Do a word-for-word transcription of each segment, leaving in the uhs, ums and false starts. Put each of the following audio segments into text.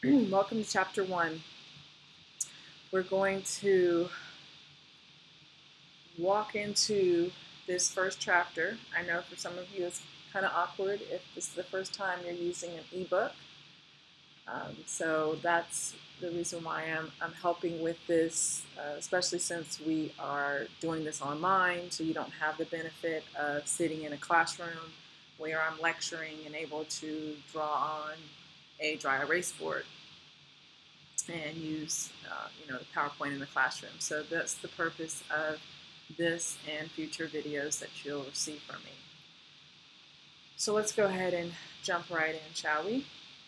Welcome to chapter one. We're going to walk into this first chapter. I know for some of you it's kind of awkward if this is the first time you're using an ebook. Um, so that's the reason why I'm, I'm helping with this, uh, especially since we are doing this online, so you don't have the benefit of sitting in a classroom where I'm lecturing and able to draw on a dry erase board and use uh, you know, the PowerPoint in the classroom. So that's the purpose of this and future videos that you'll receive from me. So let's go ahead and jump right in, shall we?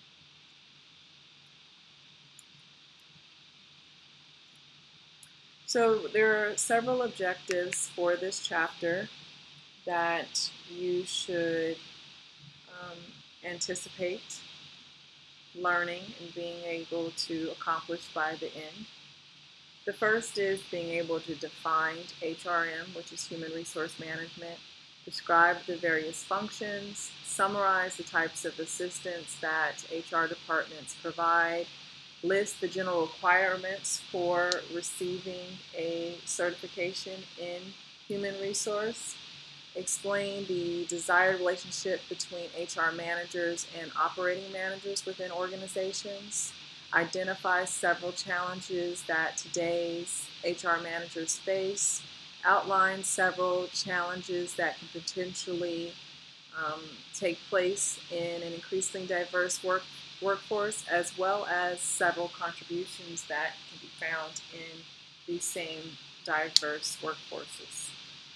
So there are several objectives for this chapter that you should um, anticipate learning and being able to accomplish by the end. The first is being able to define H R M, which is Human Resource Management, describe the various functions, summarize the types of assistance that H R departments provide, list the general requirements for receiving a certification in human resource, explain the desired relationship between H R managers and operating managers within organizations, identify several challenges that today's H R managers face, outline several challenges that can potentially um, take place in an increasingly diverse work, workforce, as well as several contributions that can be found in these same diverse workforces.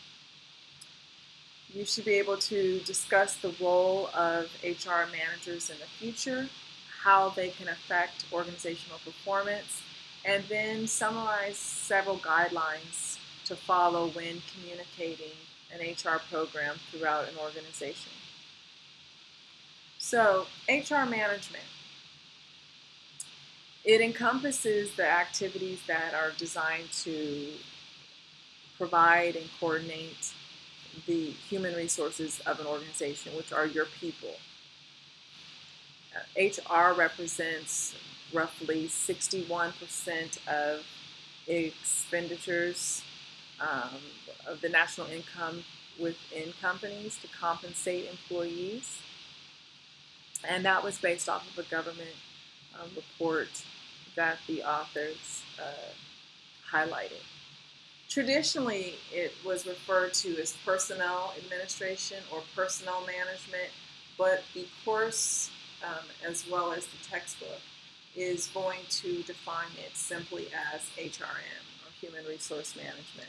You should be able to discuss the role of H R managers in the future, how they can affect organizational performance, and then summarize several guidelines to follow when communicating an H R program throughout an organization. So, H R management. It encompasses the activities that are designed to provide and coordinate the human resources of an organization, which are your people. Uh, H R represents roughly sixty-one percent of expenditures um, of the national income within companies to compensate employees. And that was based off of a government um, report that the authors uh, highlighted. Traditionally, it was referred to as personnel administration or personnel management, but the course, um, as well as the textbook, is going to define it simply as H R M, or Human Resource Management.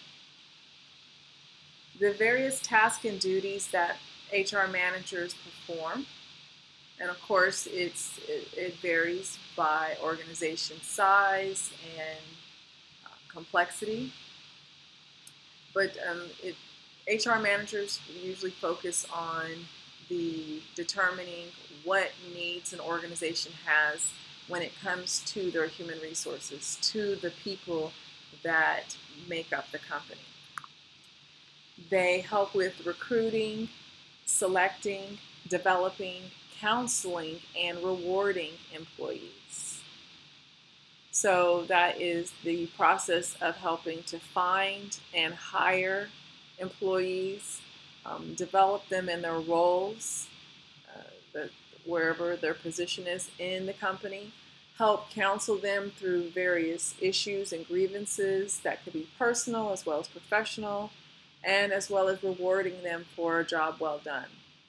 The various tasks and duties that H R managers perform, and of course it's, it, it varies by organization size and uh, complexity. But um, it, H R managers usually focus on the determining what needs an organization has when it comes to their human resources, to the people that make up the company. They help with recruiting, selecting, developing, counseling, and rewarding employees. So that is the process of helping to find and hire employees, um, develop them in their roles, uh, the, wherever their position is in the company, help counsel them through various issues and grievances that could be personal as well as professional, and as well as rewarding them for a job well done.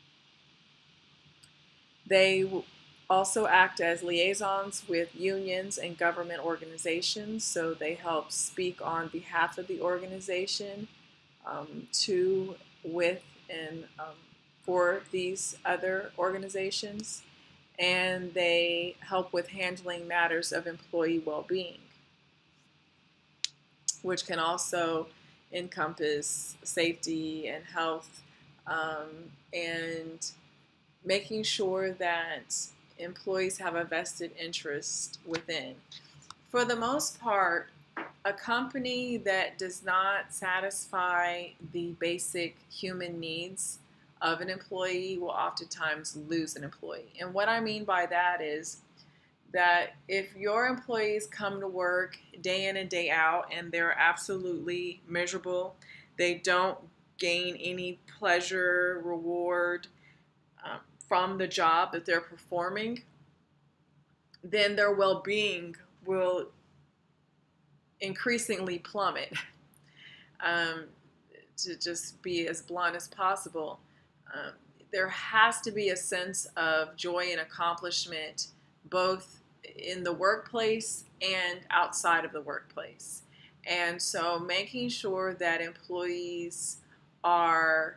They also act as liaisons with unions and government organizations, so they help speak on behalf of the organization um, to, with, and um, for these other organizations, and they help with handling matters of employee well-being, which can also encompass safety and health um, and making sure that employees have a vested interest within. For the most part, a company that does not satisfy the basic human needs of an employee will oftentimes lose an employee. And what I mean by that is that if your employees come to work day in and day out and they're absolutely miserable, they don't gain any pleasure, reward um, from the job that they're performing, then their well-being will increasingly plummet. Um, to just be as blunt as possible, um, there has to be a sense of joy and accomplishment both in the workplace and outside of the workplace. And so making sure that employees are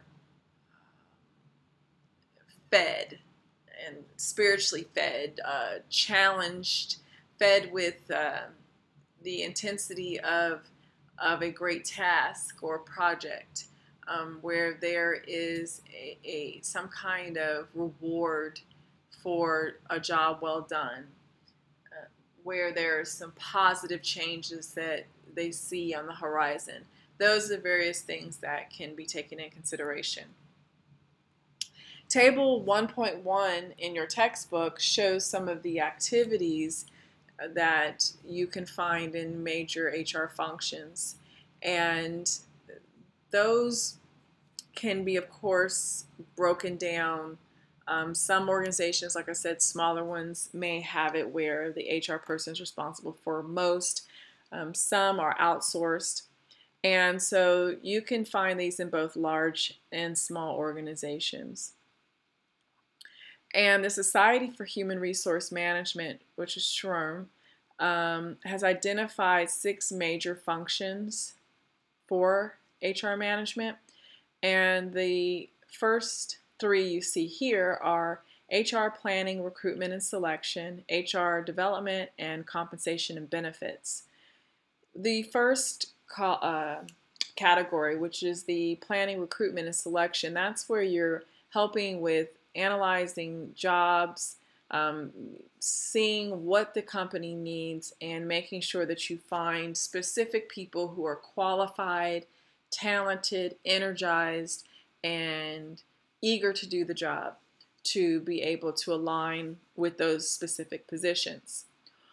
fed and spiritually fed, uh, challenged, fed with uh, the intensity of of a great task or project, um, where there is a, a some kind of reward for a job well done, uh, where there's some positive changes that they see on the horizon. Those are the various things that can be taken in consideration. Table one point one in your textbook shows some of the activities that you can find in major H R functions, and those can be, of course, broken down. Um, some organizations, like I said, smaller ones may have it where the H R person is responsible for most. Um, some are outsourced, and so you can find these in both large and small organizations. And the Society for Human Resource Management, which is S H R M, um, has identified six major functions for H R management. And the first three you see here are H R planning, recruitment and selection, H R development, and compensation and benefits. The first uh, category, which is the planning, recruitment, and selection, that's where you're helping with analyzing jobs, um, seeing what the company needs, and making sure that you find specific people who are qualified, talented, energized, and eager to do the job to be able to align with those specific positions.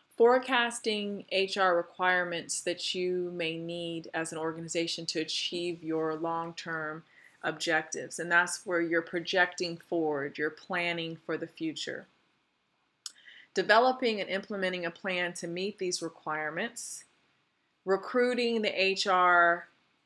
Forecasting H R requirements that you may need as an organization to achieve your long-term objectives, and that's where you're projecting forward, you're planning for the future. Developing and implementing a plan to meet these requirements, recruiting the H R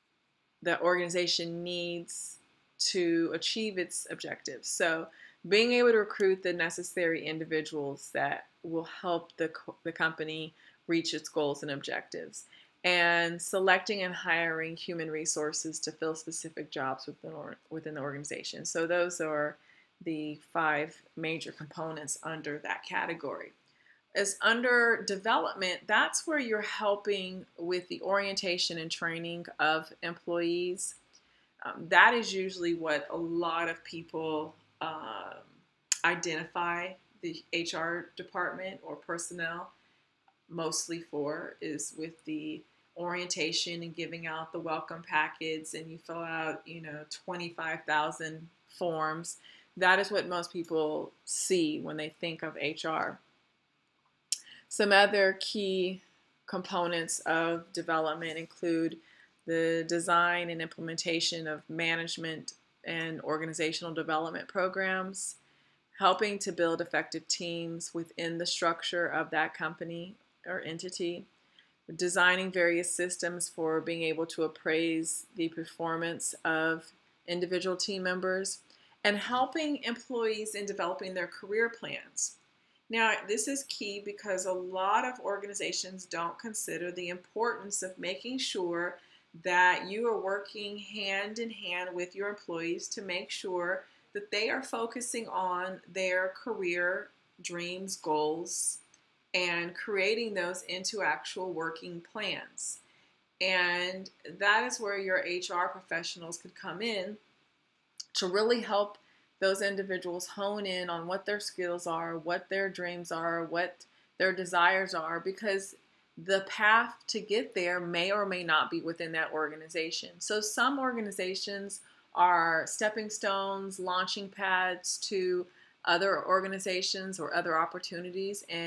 the organization needs to achieve its objectives. So being able to recruit the necessary individuals that will help the, the company reach its goals and objectives, and selecting and hiring human resources to fill specific jobs within, or, within the organization. So those are the five major components under that category. As under development, that's where you're helping with the orientation and training of employees. Um, that is usually what a lot of people um, identify the H R department or personnel mostly for, is with the orientation and giving out the welcome packets, and you fill out, you know, twenty-five thousand forms. That is what most people see when they think of H R. Some other key components of development include the design and implementation of management and organizational development programs, helping to build effective teams within the structure of that company or entity, designing various systems for being able to appraise the performance of individual team members, and helping employees in developing their career plans. Now, this is key because a lot of organizations don't consider the importance of making sure that you are working hand in hand with your employees to make sure that they are focusing on their career dreams, goals, and creating those into actual working plans. And that is where your H R professionals could come in to really help those individuals hone in on what their skills are, what their dreams are, what their desires are, because the path to get there may or may not be within that organization. So some organizations are stepping stones, launching pads to other organizations or other opportunities, and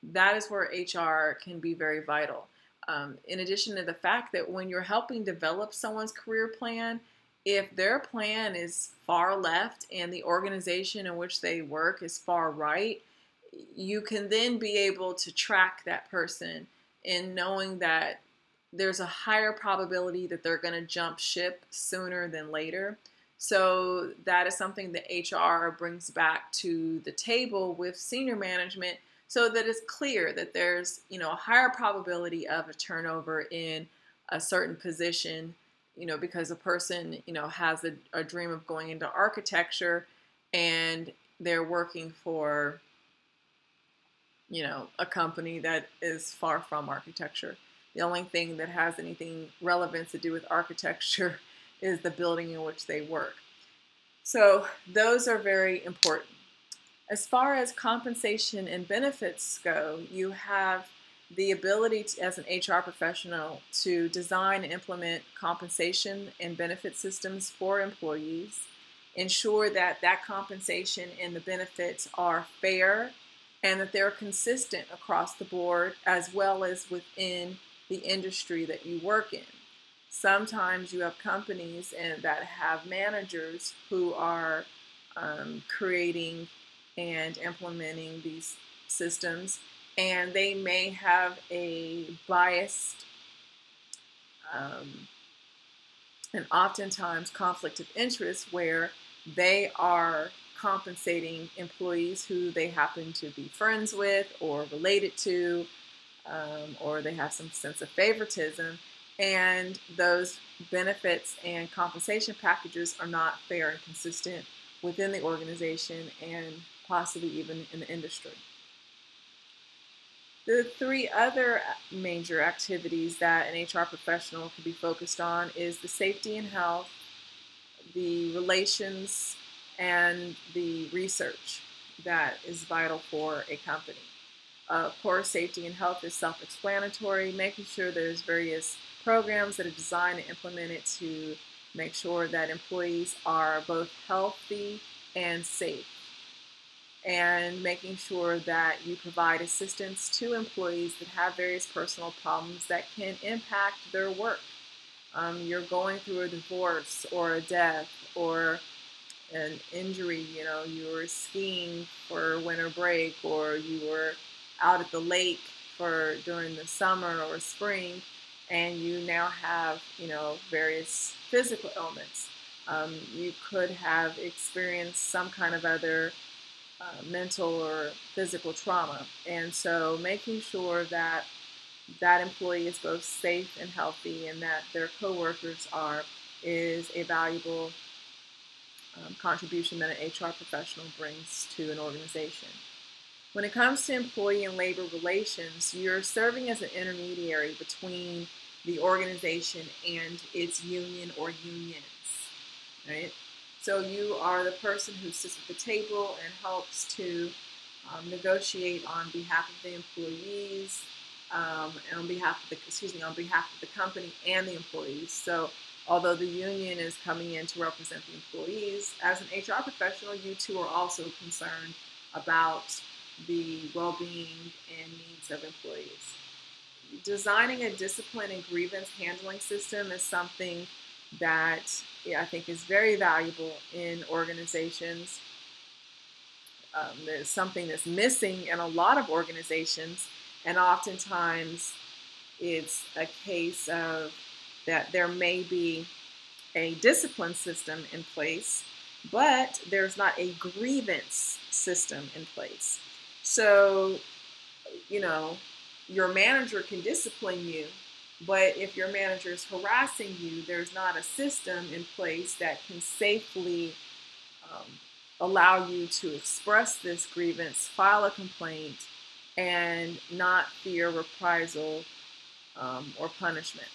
that is where H R can be very vital. Um, in addition to the fact that when you're helping develop someone's career plan, if their plan is far left and the organization in which they work is far right, you can then be able to track that person in knowing that there's a higher probability that they're going to jump ship sooner than later. So that is something that H R brings back to the table with senior management, so that it's clear that there's, you know, a higher probability of a turnover in a certain position, you know, because a person, you know, has a, a dream of going into architecture and they're working for, you know, a company that is far from architecture. The only thing that has anything relevant to do with architecture is the building in which they work. So those are very important. As far as compensation and benefits go, you have the ability to, as an H R professional, to design and implement compensation and benefit systems for employees, ensure that that compensation and the benefits are fair and that they're consistent across the board as well as within the industry that you work in. Sometimes you have companies and that have managers who are um, creating and implementing these systems, and they may have a biased um, and oftentimes conflict of interest where they are compensating employees who they happen to be friends with or related to, um, or they have some sense of favoritism, and those benefits and compensation packages are not fair and consistent within the organization and possibly even in the industry. The three other major activities that an H R professional can be focused on is the safety and health, the relations, and the research that is vital for a company. Uh, of course, safety and health is self-explanatory, making sure there's various programs that are designed and implemented to make sure that employees are both healthy and safe, and making sure that you provide assistance to employees that have various personal problems that can impact their work. Um, you're going through a divorce or a death or an injury, you know, you were skiing for winter break, or you were out at the lake for during the summer or spring, and you now have, you know, various physical ailments. Um, you could have experienced some kind of other uh, mental or physical trauma, and so making sure that that employee is both safe and healthy and that their coworkers are is a valuable um, contribution that an H R professional brings to an organization. When it comes to employee and labor relations, you're serving as an intermediary between the organization and its union or unions, right? So you are the person who sits at the table and helps to um, negotiate on behalf of the employees, um, and on behalf of the excuse me on behalf of the company and the employees. So although the union is coming in to represent the employees, as an H R professional, you too are also concerned about the well-being and needs of employees. Designing a discipline and grievance handling system is something that yeah, I think is very valuable in organizations. Um, there's something that's missing in a lot of organizations, and oftentimes it's a case of that there may be a discipline system in place, but there's not a grievance system in place. So, you know, your manager can discipline you, but if your manager is harassing you, there's not a system in place that can safely um, allow you to express this grievance, file a complaint, and not fear reprisal um, or punishment.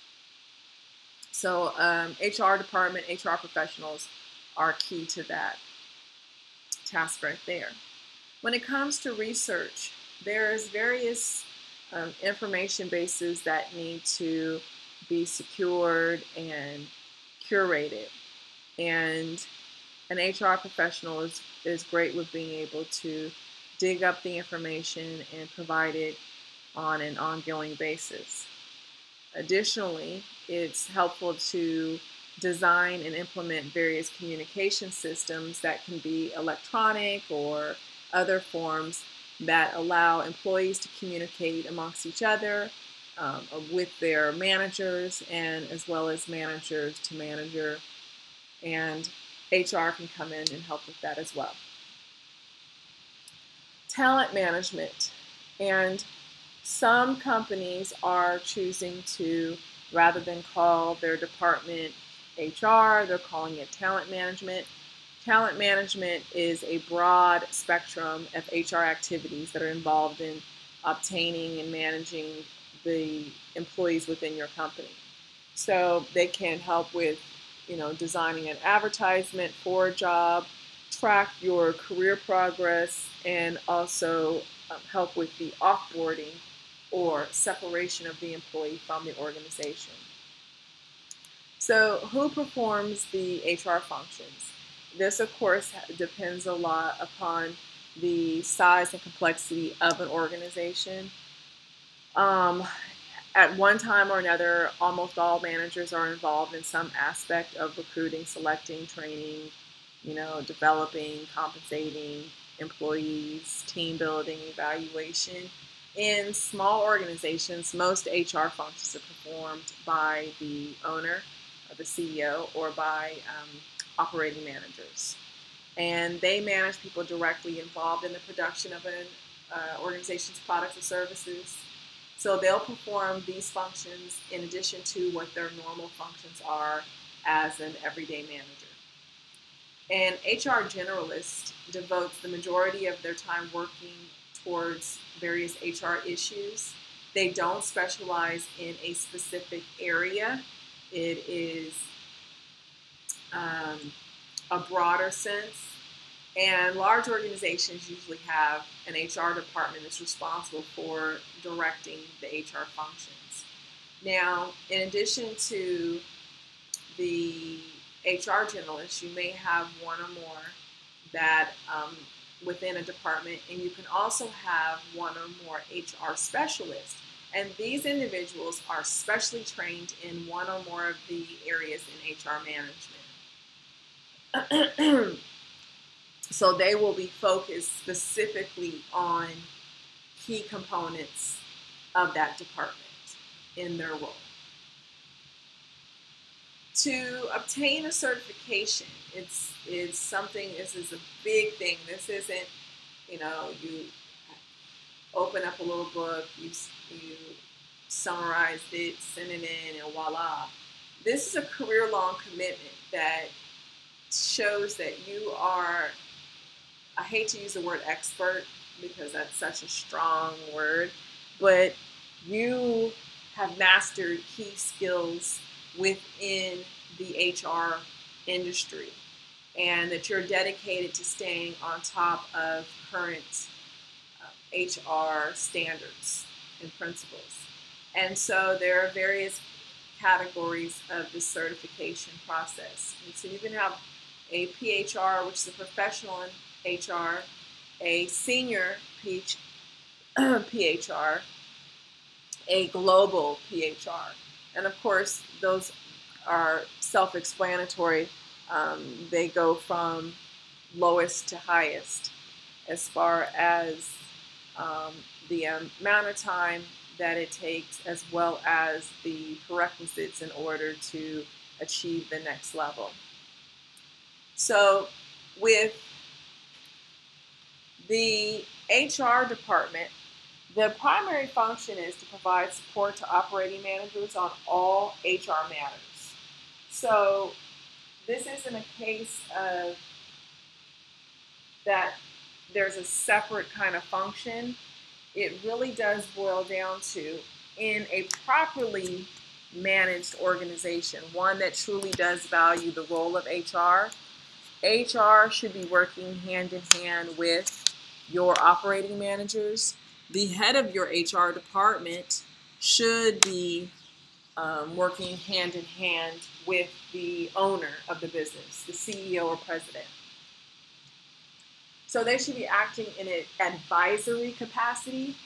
So um, H R department, H R professionals are key to that task right there. When it comes to research, there's various um, information bases that need to be secured and curated. And an H R professional is, is great with being able to dig up the information and provide it on an ongoing basis. Additionally, it's helpful to design and implement various communication systems that can be electronic or other forms that allow employees to communicate amongst each other, um, with their managers, and as well as managers to manager. And H R can come in and help with that as well. Talent management. And some companies are choosing to, rather than call their department H R, they're calling it talent management. Talent management is a broad spectrum of H R activities that are involved in obtaining and managing the employees within your company. So they can help with, you know, designing an advertisement for a job, track your career progress, and also um, help with the offboarding or separation of the employee from the organization. So who performs the H R functions? This, of course, depends a lot upon the size and complexity of an organization. Um, at one time or another, almost all managers are involved in some aspect of recruiting, selecting, training, you know, developing, compensating employees, team building, evaluation. In small organizations, most H R functions are performed by the owner, or the C E O, or by um, operating managers. And they manage people directly involved in the production of an uh, organization's products or services. So they'll perform these functions in addition to what their normal functions are as an everyday manager. An H R generalist devotes the majority of their time working towards various H R issues. They don't specialize in a specific area. It is um, a broader sense. And large organizations usually have an H R department that's responsible for directing the H R functions. Now, in addition to the H R generalist, you may have one or more that um, within a department, and you can also have one or more H R specialists. And these individuals are specially trained in one or more of the areas in H R management. So they will be focused specifically on key components of that department in their role. To obtain a certification, it's, it's something, this is a big thing. This isn't, you know, you open up a little book, you, you summarized it, send it in, and voila. This is a career-long commitment that shows that you are, I hate to use the word expert because that's such a strong word, but you have mastered key skills within the H R industry, and that you're dedicated to staying on top of current uh, H R standards and principles. And so there are various categories of the certification process. And so you can have a P H R, which is a professional in H R, a senior P H R, a global P H R. And of course, those are self-explanatory. Um, they go from lowest to highest as far as um, the amount of time that it takes, as well as the prerequisites in order to achieve the next level. So with the H R department, the primary function is to provide support to operating managers on all H R matters. So this isn't a case of that there's a separate kind of function. It really does boil down to, in a properly managed organization, one that truly does value the role of H R, H R should be working hand in hand with your operating managers. The head of your H R department should be um, working hand in hand with the owner of the business, the C E O or president. So they should be acting in an advisory capacity,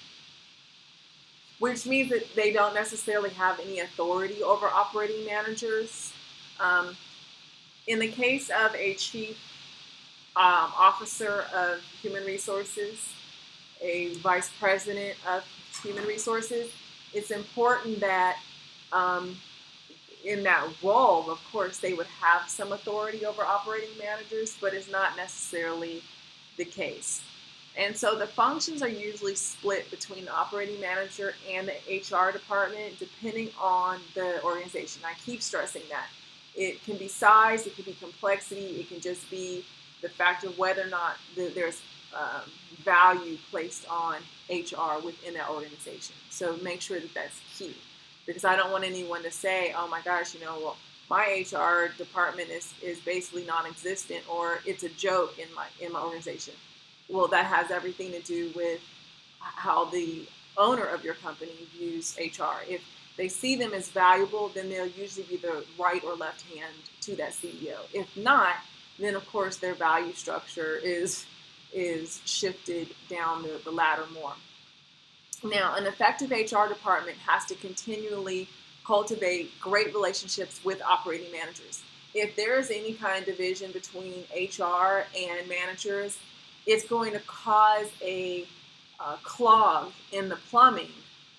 which means that they don't necessarily have any authority over operating managers. Um, in the case of a chief um, officer of human resources, a vice president of human resources, it's important that um, in that role, of course, they would have some authority over operating managers, but it's not necessarily the case. And so the functions are usually split between the operating manager and the H R department, depending on the organization. I keep stressing that. It can be size, it can be complexity, it can just be the fact of whether or not there's um, value placed on H R within that organization. So make sure that that's key, because I don't want anyone to say, oh my gosh, you know, well, my H R department is, is basically non-existent, or it's a joke in my in my organization. Well, that has everything to do with how the owner of your company views H R. If they see them as valuable, then they'll usually be the right or left hand to that C E O. If not, then of course their value structure is is shifted down the, the ladder more. Now, an effective H R department has to continually cultivate great relationships with operating managers. If there is any kind of division between H R and managers, it's going to cause a uh, clog in the plumbing,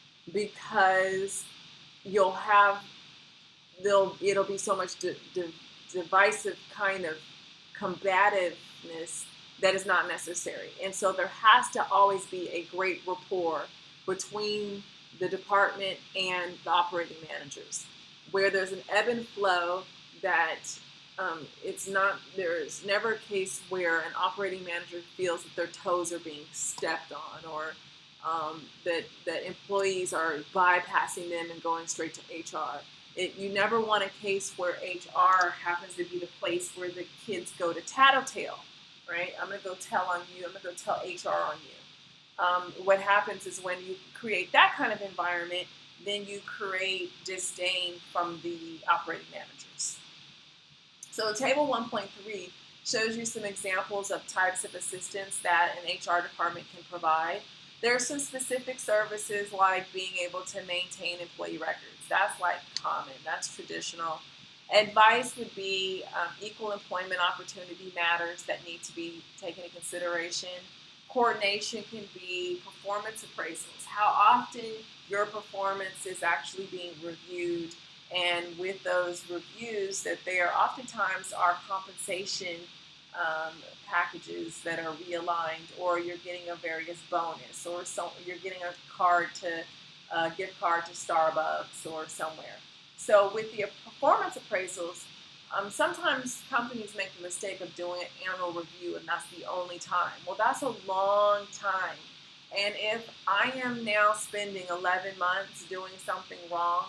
because you'll have, they'll, it'll be so much di di divisive kind of combativeness that is not necessary. And so there has to always be a great rapport between the department and the operating managers, where there's an ebb and flow that um, it's not, there's never a case where an operating manager feels that their toes are being stepped on, or um, that, that employees are bypassing them and going straight to H R. It, you never want a case where H R happens to be the place where the kids go to tattletale, right? I'm going to go tell on you, I'm going to go tell H R on you. Um, what happens is when you create that kind of environment, then you create disdain from the operating managers. So table one point three shows you some examples of types of assistance that an H R department can provide. There are some specific services like being able to maintain employee records. That's like common, that's traditional. Advice would be um, equal employment opportunity matters that need to be taken into consideration. Coordination can be performance appraisals, how often your performance is actually being reviewed, and with those reviews that there oftentimes are compensation um, packages that are realigned, or you're getting a various bonus, or so, you're getting a card to a gift card to Starbucks or somewhere. So with the performance appraisals, Um, sometimes companies make the mistake of doing an annual review, and that's the only time. Well, that's a long time. And if I am now spending eleven months doing something wrong,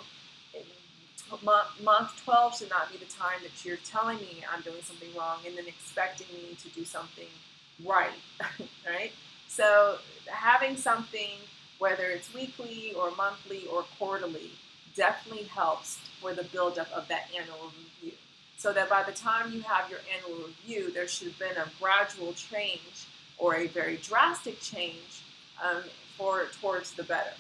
month twelve should not be the time that you're telling me I'm doing something wrong and then expecting me to do something right, right? So having something, whether it's weekly or monthly or quarterly, definitely helps for the buildup of that annual review. So that by the time you have your annual review, there should have been a gradual change or a very drastic change um, for towards the better.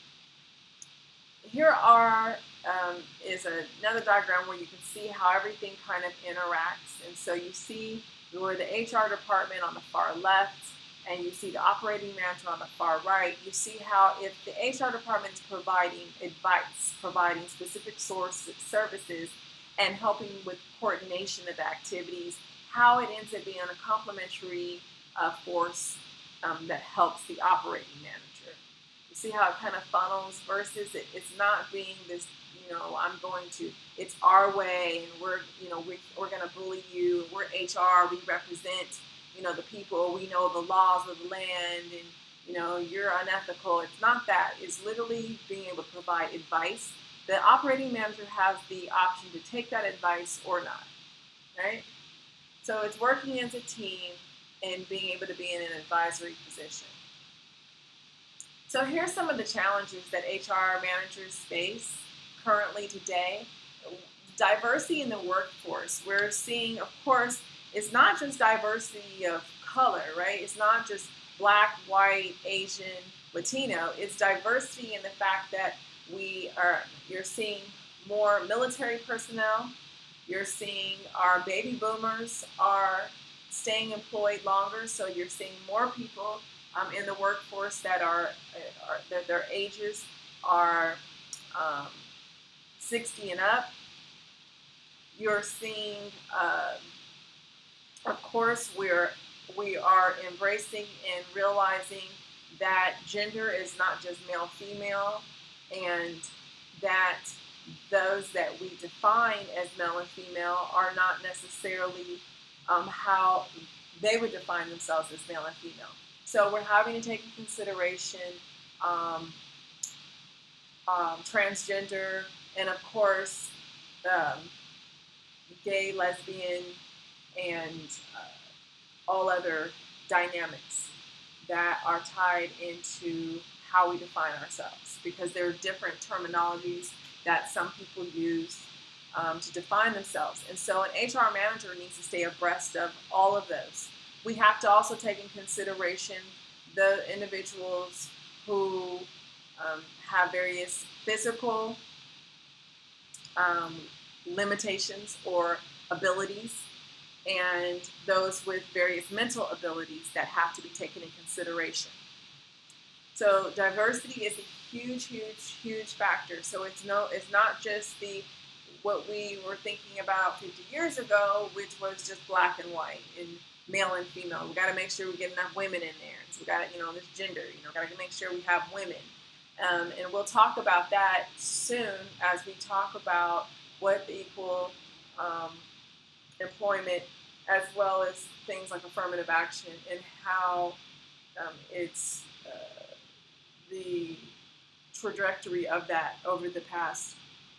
Here are um, is a, another diagram where you can see how everything kind of interacts. And so you see where the H R department on the far left, and you see the operating manager on the far right. You see how if the H R department is providing advice, providing specific sources, services, and helping with coordination of activities, how it ends up being a complementary uh, force um, that helps the operating manager. You see how it kind of funnels versus it, it's not being this, you know, I'm going to, it's our way, and we're, you know, we, we're going to bully you, we're H R, we represent, you know, the people, we know the laws of the land, and, you know, you're unethical. It's not that. It's literally being able to provide advice. The operating manager has the option to take that advice or not, right? So it's working as a team and being able to be in an advisory position. So here's some of the challenges that H R managers face currently today. Diversity in the workforce. We're seeing, of course, it's not just diversity of color, right? It's not just black, white, Asian, Latino. It's diversity in the fact that we are, you're seeing more military personnel. You're seeing our baby boomers are staying employed longer, so you're seeing more people um, in the workforce that are, are that their ages are um, sixty and up. You're seeing, uh, of course, we're we are embracing and realizing that gender is not just male, female, and that those that we define as male and female are not necessarily um, how they would define themselves as male and female. So we're having to take into consideration um, um, transgender, and of course um, gay, lesbian, and uh, all other dynamics that are tied into how we define ourselves, because there are different terminologies that some people use um, to define themselves. And so an H R manager needs to stay abreast of all of those. We have to also take in consideration the individuals who um, have various physical um, limitations or abilities, and those with various mental abilities that have to be taken in consideration. So diversity is a huge, huge, huge factor. So it's no, it's not just the what we were thinking about fifty years ago, which was just black and white and male and female. We got to make sure we get enough women in there. So we got to, you know, this gender, you know, got to make sure we have women. Um, and we'll talk about that soon as we talk about what the equal um, employment, as well as things like affirmative action, and how um, it's uh, the trajectory of that over the past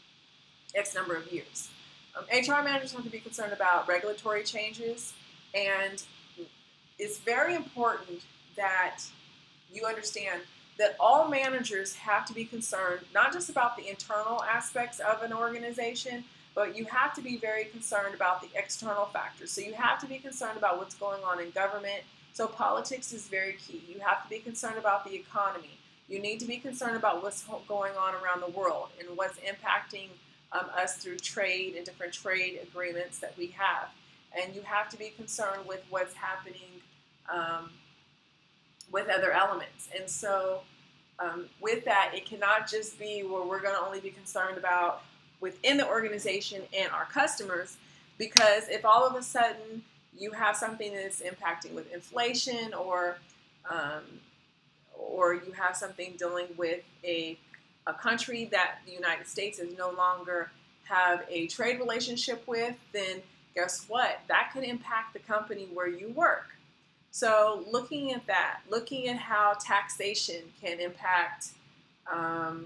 X number of years. Um, H R managers have to be concerned about regulatory changes, and it's very important that you understand that all managers have to be concerned not just about the internal aspects of an organization, but you have to be very concerned about the external factors. So you have to be concerned about what's going on in government. So politics is very key. You have to be concerned about the economy. You need to be concerned about what's going on around the world and what's impacting um, us through trade and different trade agreements that we have. And you have to be concerned with what's happening um, with other elements. And so um, with that, it cannot just be where we're going to only be concerned about within the organization and our customers, because if all of a sudden you have something that's impacting with inflation, or um, or you have something dealing with a, a country that the United States is no longer have a trade relationship with, then guess what? That could impact the company where you work. So looking at that, looking at how taxation can impact um,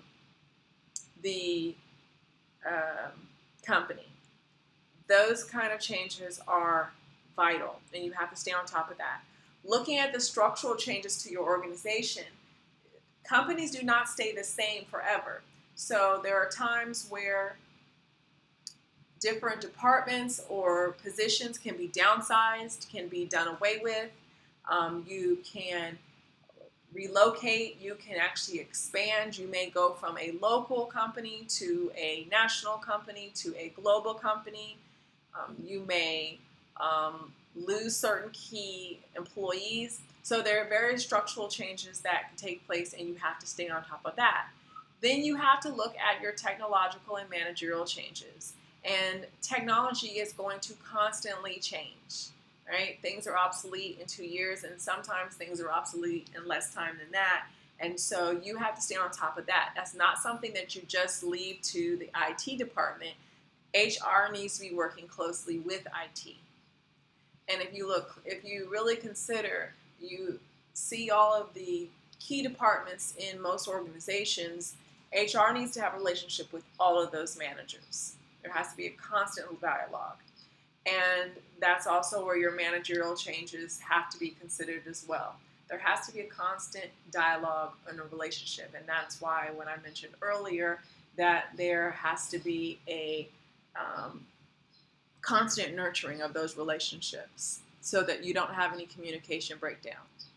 the um, company, those kind of changes are vital, and you have to stay on top of that. Looking at the structural changes to your organization, companies do not stay the same forever. So there are times where different departments or positions can be downsized, can be done away with. Um, you can relocate, you can actually expand. You may go from a local company to a national company to a global company. Um, you may um, lose certain key employees. So there are various structural changes that can take place, and you have to stay on top of that. Then you have to look at your technological and managerial changes. And technology is going to constantly change, right? Things are obsolete in two years, and sometimes things are obsolete in less time than that. And so you have to stay on top of that. That's not something that you just leave to the I T department. H R needs to be working closely with I T. And if you look, if you really consider, you see all of the key departments in most organizations, H R needs to have a relationship with all of those managers. There has to be a constant dialogue. And that's also where your managerial changes have to be considered as well. There has to be a constant dialogue and a relationship. And that's why when I mentioned earlier that there has to be a um, constant nurturing of those relationships. so that you don't have any communication breakdowns.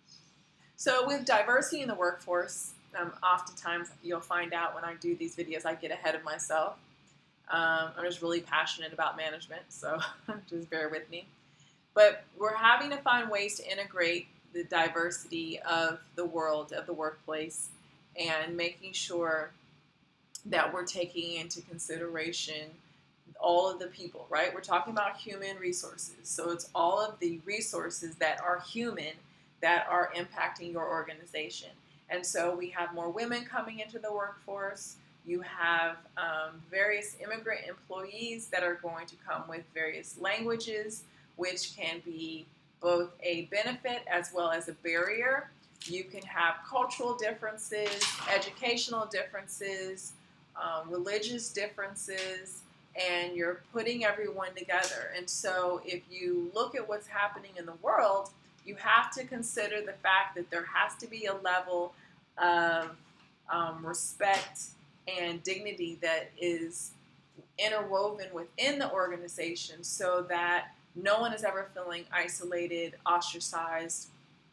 So with diversity in the workforce, um, oftentimes you'll find out when I do these videos, I get ahead of myself. Um, I'm just really passionate about management, so just bear with me. But we're having to find ways to integrate the diversity of the world, of the workplace, and making sure that we're taking into consideration all of the people, right? We're talking about human resources. So it's all of the resources that are human that are impacting your organization. And so we have more women coming into the workforce. You have um, various immigrant employees that are going to come with various languages, which can be both a benefit as well as a barrier. You can have cultural differences, educational differences, um, religious differences, and you're putting everyone together. And so if you look at what's happening in the world, you have to consider the fact that there has to be a level of um, respect and dignity that is interwoven within the organization so that no one is ever feeling isolated, ostracized,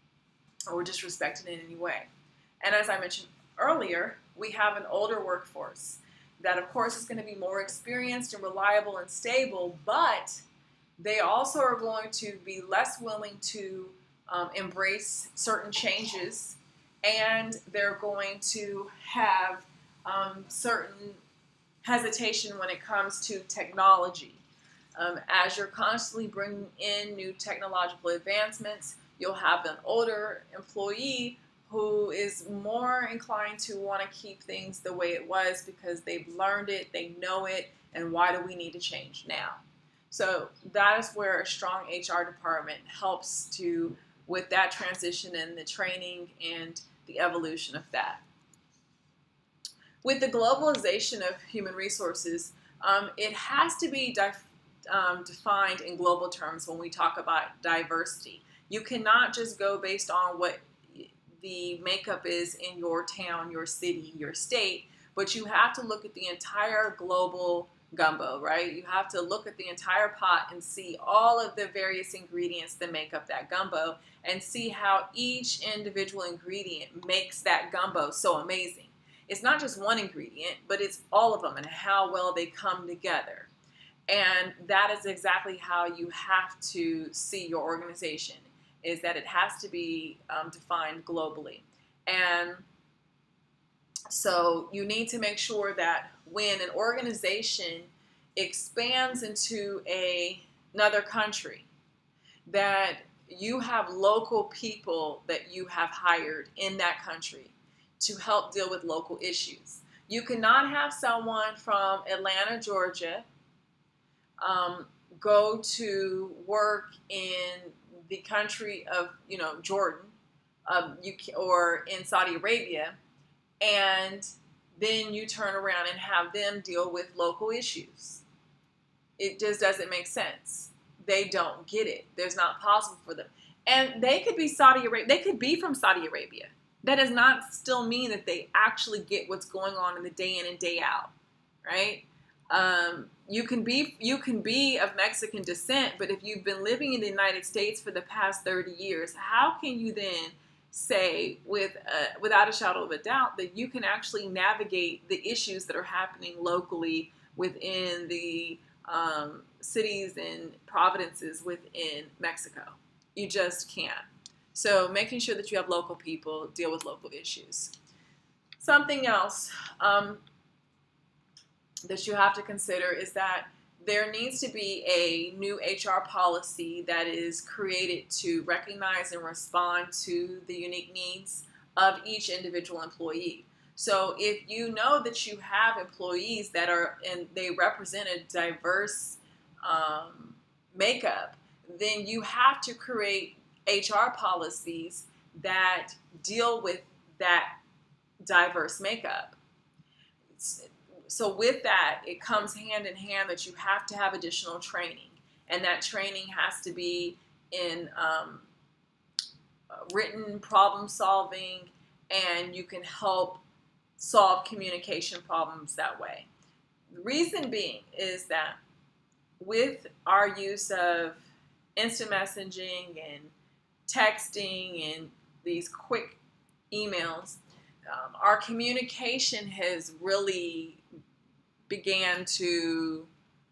or disrespected in any way. And as I mentioned earlier, we have an older workforce that, of course, is going to be more experienced and reliable and stable, but they also are going to be less willing to um, embrace certain changes, and they're going to have um, certain hesitation when it comes to technology. Um, as you're constantly bringing in new technological advancements, you'll have an older employee who is more inclined to want to keep things the way it was because they've learned it, they know it, and why do we need to change now? So that is where a strong H R department helps to with that transition and the training and the evolution of that. With the globalization of human resources, um, it has to be def um, defined in global terms when we talk about diversity. You cannot just go based on what the makeup is in your town, your city, your state, but you have to look at the entire global gumbo, right? You have to look at the entire pot and see all of the various ingredients that make up that gumbo and see how each individual ingredient makes that gumbo so amazing. It's not just one ingredient, but it's all of them and how well they come together. And that is exactly how you have to see your organization, is that it has to be um, defined globally. And so you need to make sure that when an organization expands into a, another country, that you have local people that you have hired in that country to help deal with local issues. You cannot have someone from Atlanta, Georgia, um, go to work in the country of, you know, Jordan, um, you, or in Saudi Arabia, and then you turn around and have them deal with local issues. It just doesn't make sense. They don't get it. There's not possible for them. And they could be Saudi Arabia. They could be from Saudi Arabia. That does not still mean that they actually get what's going on in the day in and day out, right? Um, you can be you can be of Mexican descent, but if you've been living in the United States for the past thirty years, how can you then say with uh, without a shadow of a doubt that you can actually navigate the issues that are happening locally within the um, cities and provinces within Mexico? You just can't. So making sure that you have local people deal with local issues. Something else um, that you have to consider is that there needs to be a new H R policy that is created to recognize and respond to the unique needs of each individual employee. So if you know that you have employees that are, and they represent a diverse um, makeup, then you have to create H R policies that deal with that diverse makeup. So with that, it comes hand in hand that you have to have additional training, and that training has to be in um, written problem solving, and you can help solve communication problems that way. The reason being is that with our use of instant messaging and texting and these quick emails, um, our communication has really began to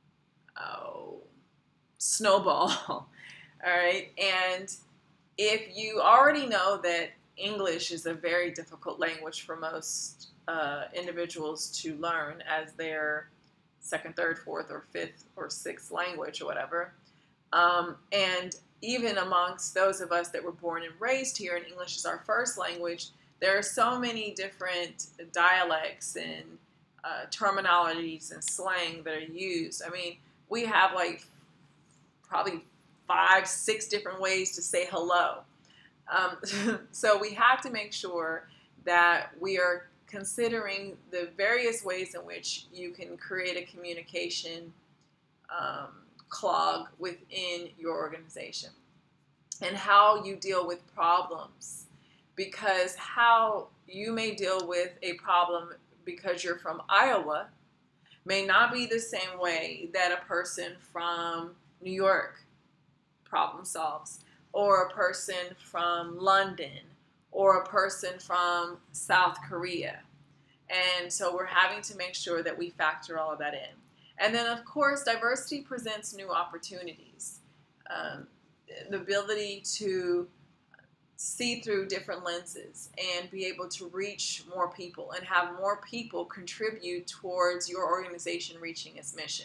oh, snowball. All right. And if you already know that English is a very difficult language for most uh, individuals to learn as their second, third, fourth, or fifth, or sixth language or whatever, um, and even amongst those of us that were born and raised here and English is our first language, there are so many different dialects and uh, terminologies and slang that are used. I mean, we have like probably five, six different ways to say hello. Um, so we have to make sure that we are considering the various ways in which you can create a communication um, clog within your organization and how you deal with problems, because how you may deal with a problem because you're from Iowa may not be the same way that a person from New York problem solves, or a person from London, or a person from South Korea. And so we're having to make sure that we factor all of that in. And then, of course, diversity presents new opportunities. Um, the ability to see through different lenses and be able to reach more people and have more people contribute towards your organization reaching its mission.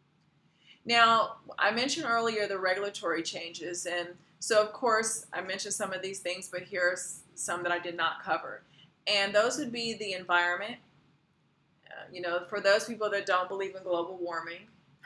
Now, I mentioned earlier the regulatory changes, and so of course I mentioned some of these things, but here's some that I did not cover. And those would be the environment. Uh, you know, for those people that don't believe in global warming,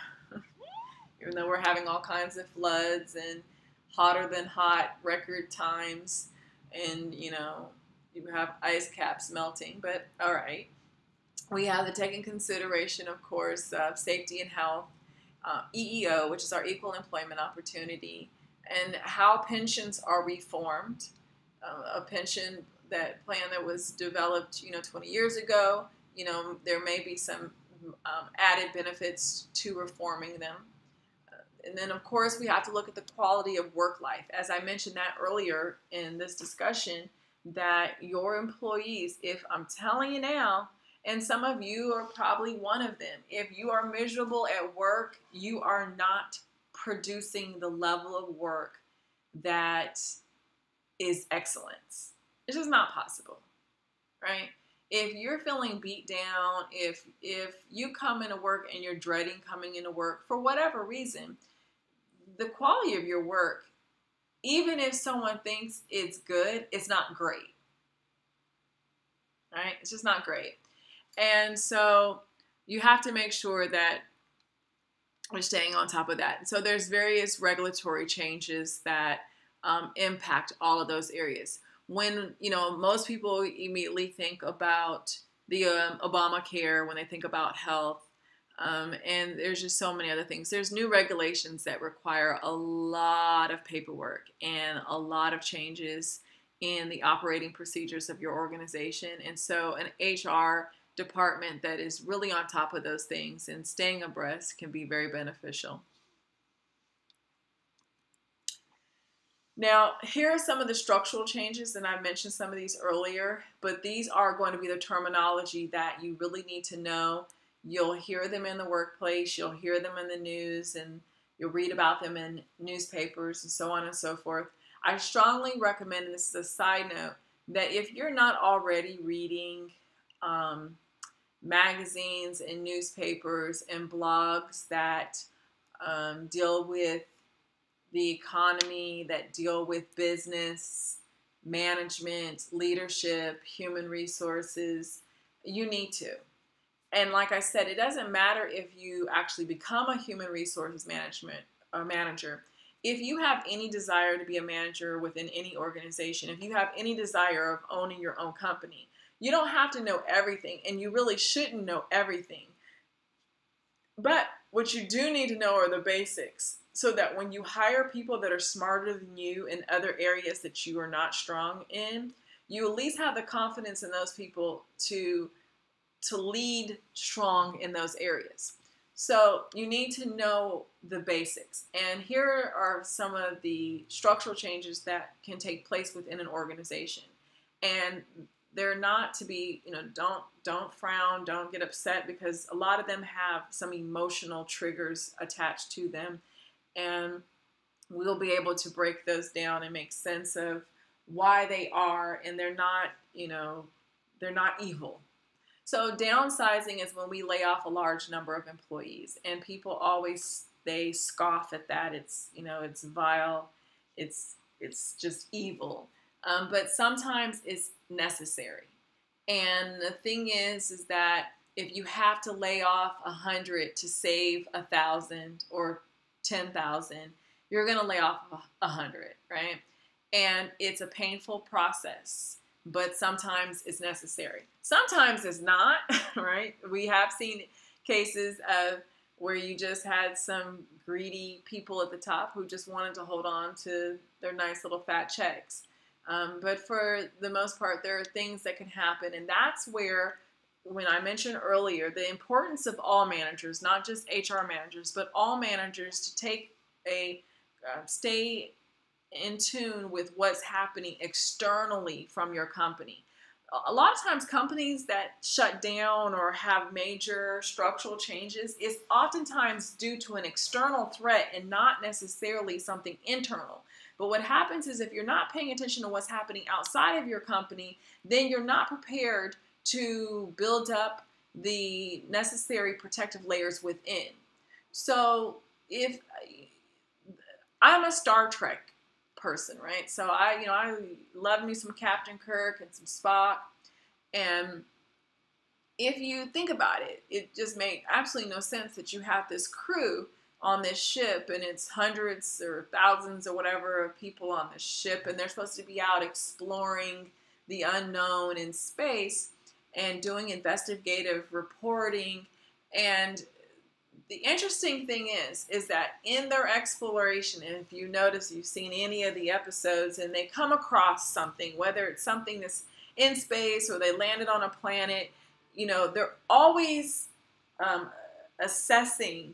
even though we're having all kinds of floods and hotter than hot record times, and you know, you have ice caps melting, but all right. We have to take in consideration, of course, uh, safety and health, uh, E E O, which is our equal employment opportunity, and how pensions are reformed. Uh, a pension that plan that was developed, you know, twenty years ago, you know, there may be some um, added benefits to reforming them. And then, of course, we have to look at the quality of work life. As I mentioned that earlier in this discussion, that your employees, if I'm telling you now, and some of you are probably one of them, if you are miserable at work, you are not producing the level of work that is excellence. It's just not possible, right? If you're feeling beat down, if if you come into work and you're dreading coming into work for whatever reason, the quality of your work, even if someone thinks it's good, it's not great, right? It's just not great. And so you have to make sure that we're staying on top of that. So there's various regulatory changes that um, impact all of those areas. When, you know, most people immediately think about the um, Obamacare, when they think about health, um, and there's just so many other things. There's new regulations that require a lot of paperwork and a lot of changes in the operating procedures of your organization. And so an H R department that is really on top of those things and staying abreast can be very beneficial. Now, here are some of the structural changes, and I mentioned some of these earlier, but these are going to be the terminology that you really need to know. You'll hear them in the workplace, you'll hear them in the news, and you'll read about them in newspapers and so on and so forth. I strongly recommend, and this is a side note, that if you're not already reading um, magazines and newspapers and blogs that um, deal with the economy, that deal with business, management, leadership, human resources, you need to. And like I said, it doesn't matter if you actually become a human resources management or manager. If you have any desire to be a manager within any organization, if you have any desire of owning your own company, you don't have to know everything, and you really shouldn't know everything. But what you do need to know are the basics, so that when you hire people that are smarter than you in other areas that you are not strong in, you at least have the confidence in those people to, to lead strong in those areas. So you need to know the basics. And here are some of the structural changes that can take place within an organization. And they're not to be, you know, don't don't frown, don't get upset, because a lot of them have some emotional triggers attached to them. And we'll be able to break those down and make sense of why they are, and they're not, you know, they're not evil. So downsizing is when we lay off a large number of employees, and people always, they scoff at that. It's, you know, it's vile. It's, it's just evil. Um, but sometimes it's necessary. And the thing is, is that if you have to lay off a hundred to save a thousand or ten thousand, you're going to lay off a hundred, right? And it's a painful process, but sometimes it's necessary. Sometimes it's not, right? We have seen cases of where you just had some greedy people at the top who just wanted to hold on to their nice little fat checks. Um, but for the most part, there are things that can happen. And that's where, when I mentioned earlier, the importance of all managers, not just H R managers, but all managers, to take a, uh, stay in tune with what's happening externally from your company. A lot of times companies that shut down or have major structural changes is oftentimes due to an external threat and not necessarily something internal. But what happens is, if you're not paying attention to what's happening outside of your company, then you're not prepared to build up the necessary protective layers within. So if I'm a Star Trek person, right? So I, you know, I love me some Captain Kirk and some Spock. And if you think about it, it just made absolutely no sense that you have this crew on this ship, and it's hundreds or thousands or whatever of people on this ship, and they're supposed to be out exploring the unknown in space and doing investigative reporting. And the interesting thing is, is that in their exploration, and if you notice, you've seen any of the episodes, and they come across something, whether it's something that's in space or they landed on a planet, you know, they're always um, assessing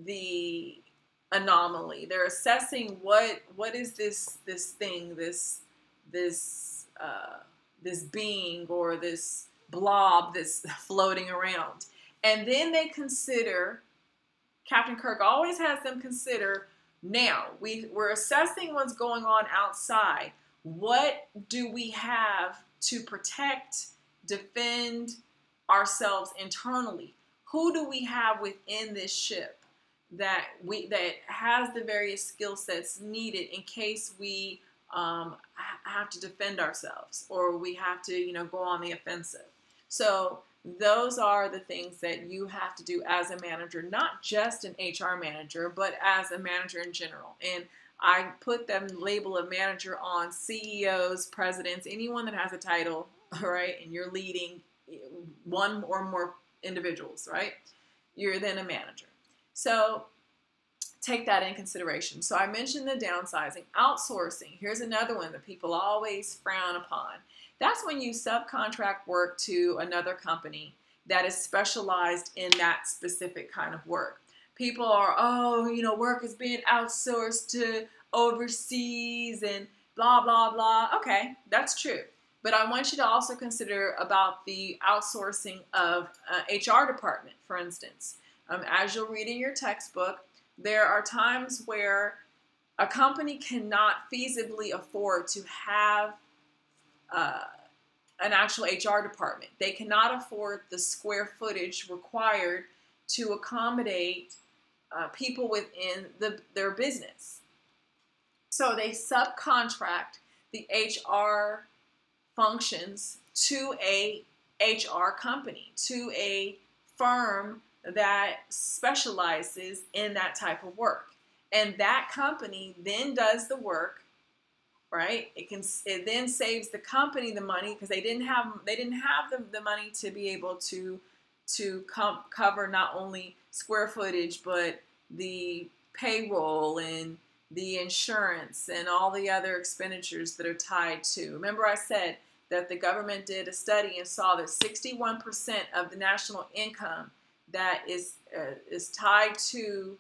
the anomaly. They're assessing what what is this this thing, this this uh, this being or this blob that's floating around, and then they consider. Captain Kirk always has them consider, now we, we're assessing what's going on outside. What do we have to protect, defend ourselves internally? Who do we have within this ship that we that has the various skill sets needed in case we um, have to defend ourselves, or we have to, you know, go on the offensive? So those are the things that you have to do as a manager, not just an H R manager, but as a manager in general. And I put the label of manager on C E Os, presidents, anyone that has a title, right? And you're leading one or more individuals, right? You're then a manager. So take that in consideration. So I mentioned the downsizing, outsourcing. Here's another one that people always frown upon. That's when you subcontract work to another company that is specialized in that specific kind of work. People are, oh, you know, work is being outsourced to overseas and blah, blah, blah. Okay, that's true. But I want you to also consider about the outsourcing of uh, H R department, for instance. Um, as you'll read in your textbook, there are times where a company cannot feasibly afford to have Uh, an actual H R department. They cannot afford the square footage required to accommodate uh, people within the, their business. So they subcontract the H R functions to a H R company, to a firm that specializes in that type of work. And that company then does the work. Right? It can. It then saves the company the money, because they didn't have they didn't have the, the money to be able to to com cover not only square footage, but the payroll and the insurance and all the other expenditures that are tied to. Remember, I said that the government did a study and saw that sixty-one percent of the national income that is uh, is tied to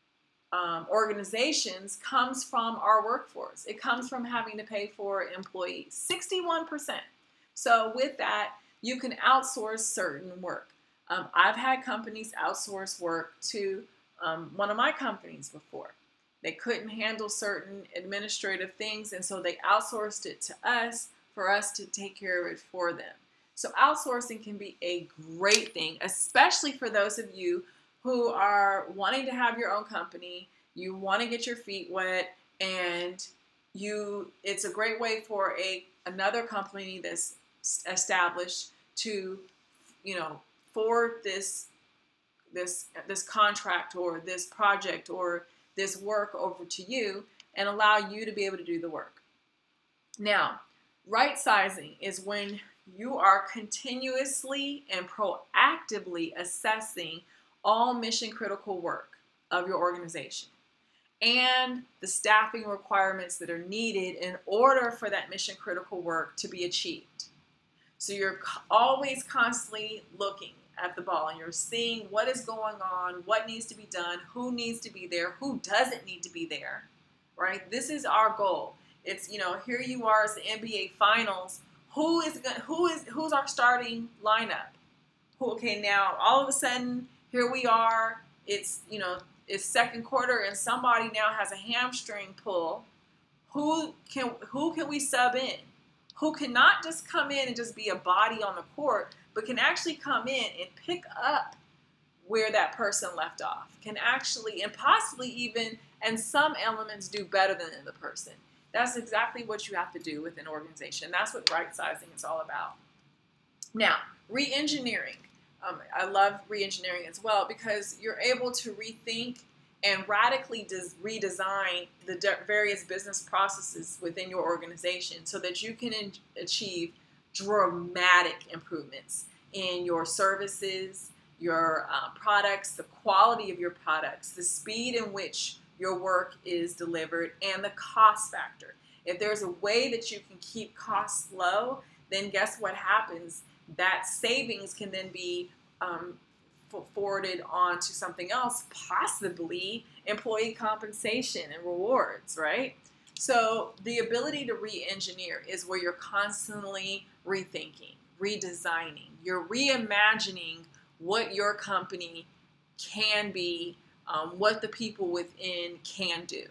um, organizations comes from our workforce. It comes from having to pay for employees, sixty-one percent. So with that, you can outsource certain work. Um, I've had companies outsource work to um, one of my companies before. They couldn't handle certain administrative things, and so they outsourced it to us for us to take care of it for them. So outsourcing can be a great thing, especially for those of you who are wanting to have your own company. You want to get your feet wet, and you it's a great way for a another company that's established to, you know, forward this this this contract or this project or this work over to you and allow you to be able to do the work. Now, right sizing is when you are continuously and proactively assessing all mission critical work of your organization and the staffing requirements that are needed in order for that mission critical work to be achieved. So you're always constantly looking at the ball and you're seeing what is going on, what needs to be done, who needs to be there, who doesn't need to be there, right? This is our goal. It's, you know, here you are as the N B A Finals. Who is who is who's our starting lineup? Who, okay, now all of a sudden here we are. It's, you know, it's second quarter and somebody now has a hamstring pull. Who can who can we sub in? Who cannot just come in and just be a body on the court, but can actually come in and pick up where that person left off, can actually and possibly even, and some elements, do better than the person. That's exactly what you have to do with an organization. That's what right sizing is all about. Now, re-engineering. Um, I love re-engineering as well because you're able to rethink and radically des- redesign the de- various business processes within your organization so that you can in- achieve dramatic improvements in your services, your uh, products, the quality of your products, the speed in which your work is delivered, and the cost factor. If there's a way that you can keep costs low, then guess what happens? That savings can then be um, forwarded on to something else, possibly employee compensation and rewards, right? So the ability to re-engineer is where you're constantly rethinking, redesigning, you're reimagining what your company can be, um, what the people within can do.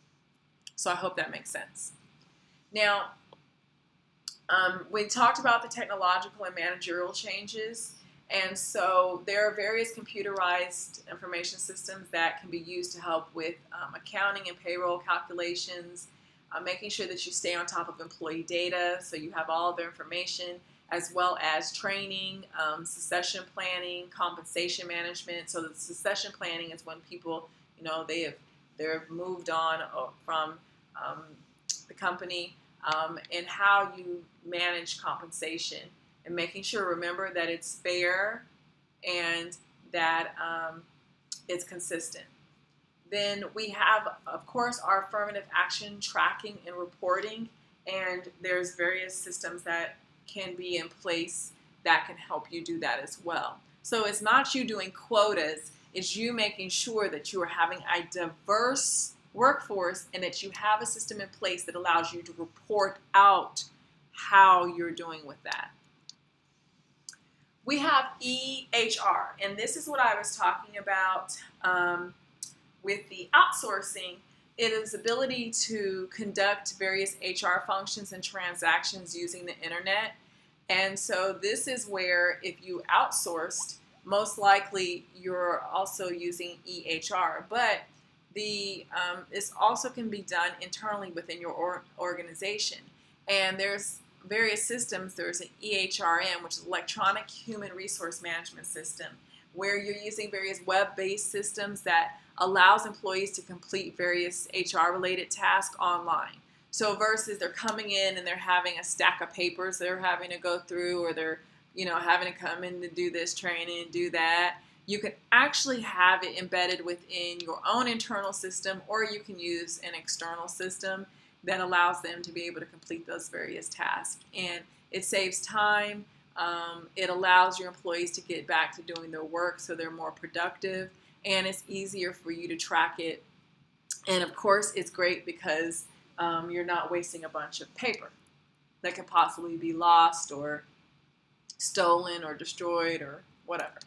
So I hope that makes sense. Now, um, we talked about the technological and managerial changes. And so there are various computerized information systems that can be used to help with um, accounting and payroll calculations, uh, making sure that you stay on top of employee data so you have all of their information, as well as training, um, succession planning, compensation management. So the succession planning is when people, you know, they have they're moved on from um, the company, um, and how you manage compensation. And making sure, remember, that it's fair and that um, it's consistent. Then we have, of course, our affirmative action tracking and reporting. And there's various systems that can be in place that can help you do that as well. So it's not you doing quotas, it's you making sure that you are having a diverse workforce and that you have a system in place that allows you to report out how you're doing with that. We have E H R, and this is what I was talking about um, with the outsourcing. It is ability to conduct various H R functions and transactions using the internet. And so this is where, if you outsourced, most likely you're also using E H R. But the um, this also can be done internally within your or organization. And there's various systems. There's an E H R M, which is Electronic Human Resource Management System, where you're using various web-based systems that allows employees to complete various H R-related tasks online. So versus they're coming in and they're having a stack of papers they're having to go through, or they're, you know, having to come in to do this training and do that, you can actually have it embedded within your own internal system, or you can use an external system that allows them to be able to complete those various tasks. And it saves time, Um, it allows your employees to get back to doing their work so they're more productive, and it's easier for you to track it. And of course, it's great because um, you're not wasting a bunch of paper that could possibly be lost or stolen or destroyed or whatever.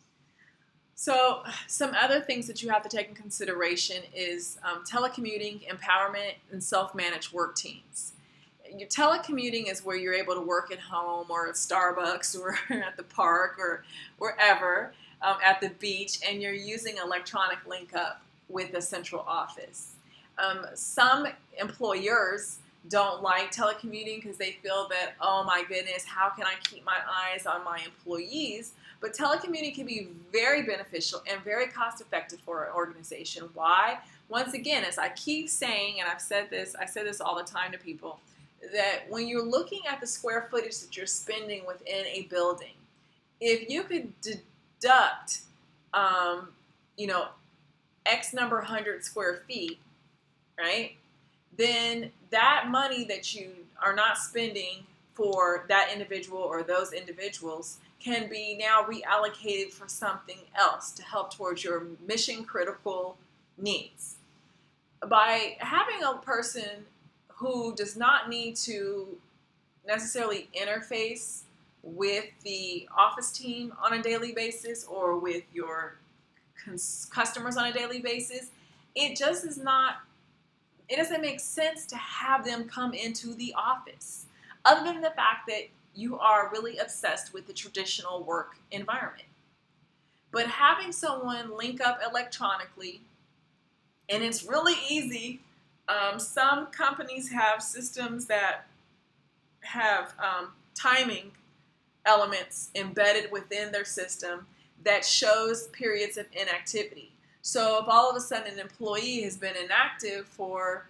So some other things that you have to take in consideration is um, telecommuting, empowerment, and self-managed work teams. Your telecommuting is where you're able to work at home or at Starbucks or at the park or wherever, um, at the beach, and you're using electronic link up with the central office. Um, some employers don't like telecommuting because they feel that, oh my goodness, how can I keep my eyes on my employees? But telecommuting can be very beneficial and very cost effective for an organization. Why? Once again, as I keep saying, and I've said this, I say this all the time to people, that when you're looking at the square footage that you're spending within a building, if you could deduct, um, you know, X number of hundred square feet, right, then that money that you are not spending for that individual or those individuals can be now reallocated for something else to help towards your mission critical needs. By having a person who does not need to necessarily interface with the office team on a daily basis or with your customers on a daily basis, it just is not, it doesn't make sense to have them come into the office, other than the fact that you are really obsessed with the traditional work environment. But having someone link up electronically, and it's really easy. Um, some companies have systems that have um, timing elements embedded within their system that shows periods of inactivity. So if all of a sudden an employee has been inactive for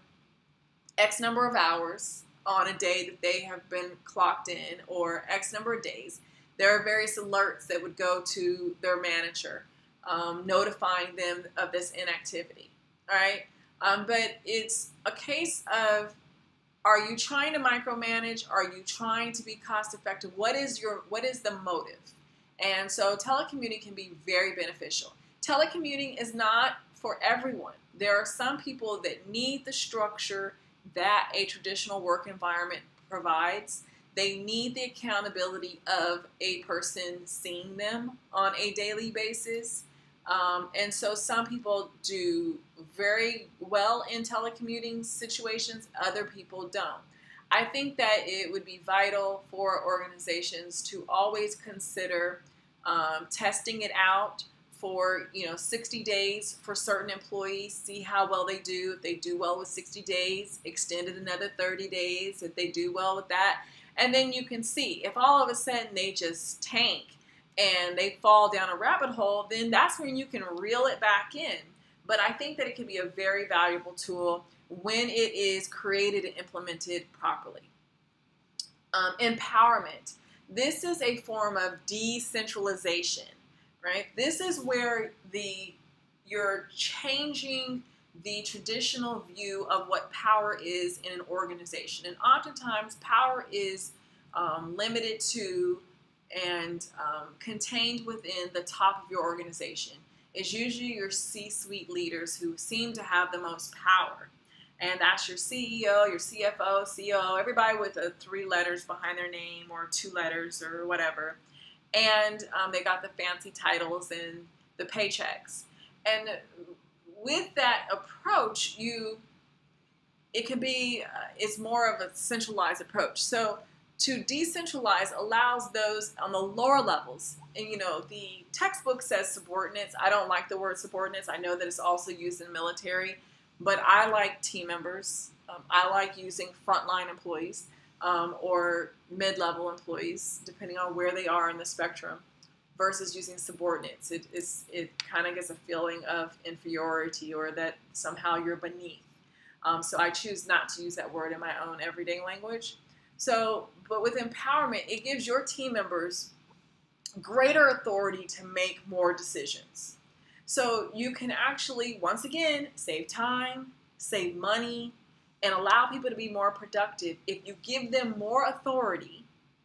X number of hours on a day that they have been clocked in, or X number of days, there are various alerts that would go to their manager, um, notifying them of this inactivity. All right, um, but it's a case of, are you trying to micromanage? Are you trying to be cost effective? What is your what is the motive? And so telecommuting can be very beneficial. Telecommuting is not for everyone. There are some people that need the structure that a traditional work environment provides. They need the accountability of a person seeing them on a daily basis. Um, and so some people do very well in telecommuting situations, other people don't. I think that it would be vital for organizations to always consider um, testing it out for, you know, sixty days for certain employees, see how well they do. If they do well with sixty days, extend it another thirty days if they do well with that. And then you can see if all of a sudden they just tank and they fall down a rabbit hole, then that's when you can reel it back in. But I think that it can be a very valuable tool when it is created and implemented properly. Um, empowerment. This is a form of decentralization, right? This is where the you're changing the traditional view of what power is in an organization. And oftentimes power is um, limited to and um, contained within the top of your organization. It's usually your C-suite leaders who seem to have the most power. And that's your C E O, your C F O, C O O, everybody with a three letters behind their name or two letters or whatever. And um, they got the fancy titles and the paychecks. And with that approach, you it can be, uh, it's more of a centralized approach. So to decentralize allows those on the lower levels, and you know, the textbook says subordinates. I don't like the word subordinates. I know that it's also used in military, but I like team members. Um, I like using frontline employees um, or mid-level employees, depending on where they are in the spectrum, versus using subordinates. It, it's, it kind of gives a feeling of inferiority or that somehow you're beneath. Um, so I choose not to use that word in my own everyday language. So, but with empowerment, it gives your team members greater authority to make more decisions. So you can actually, once again, save time, save money, and allow people to be more productive if you give them more authority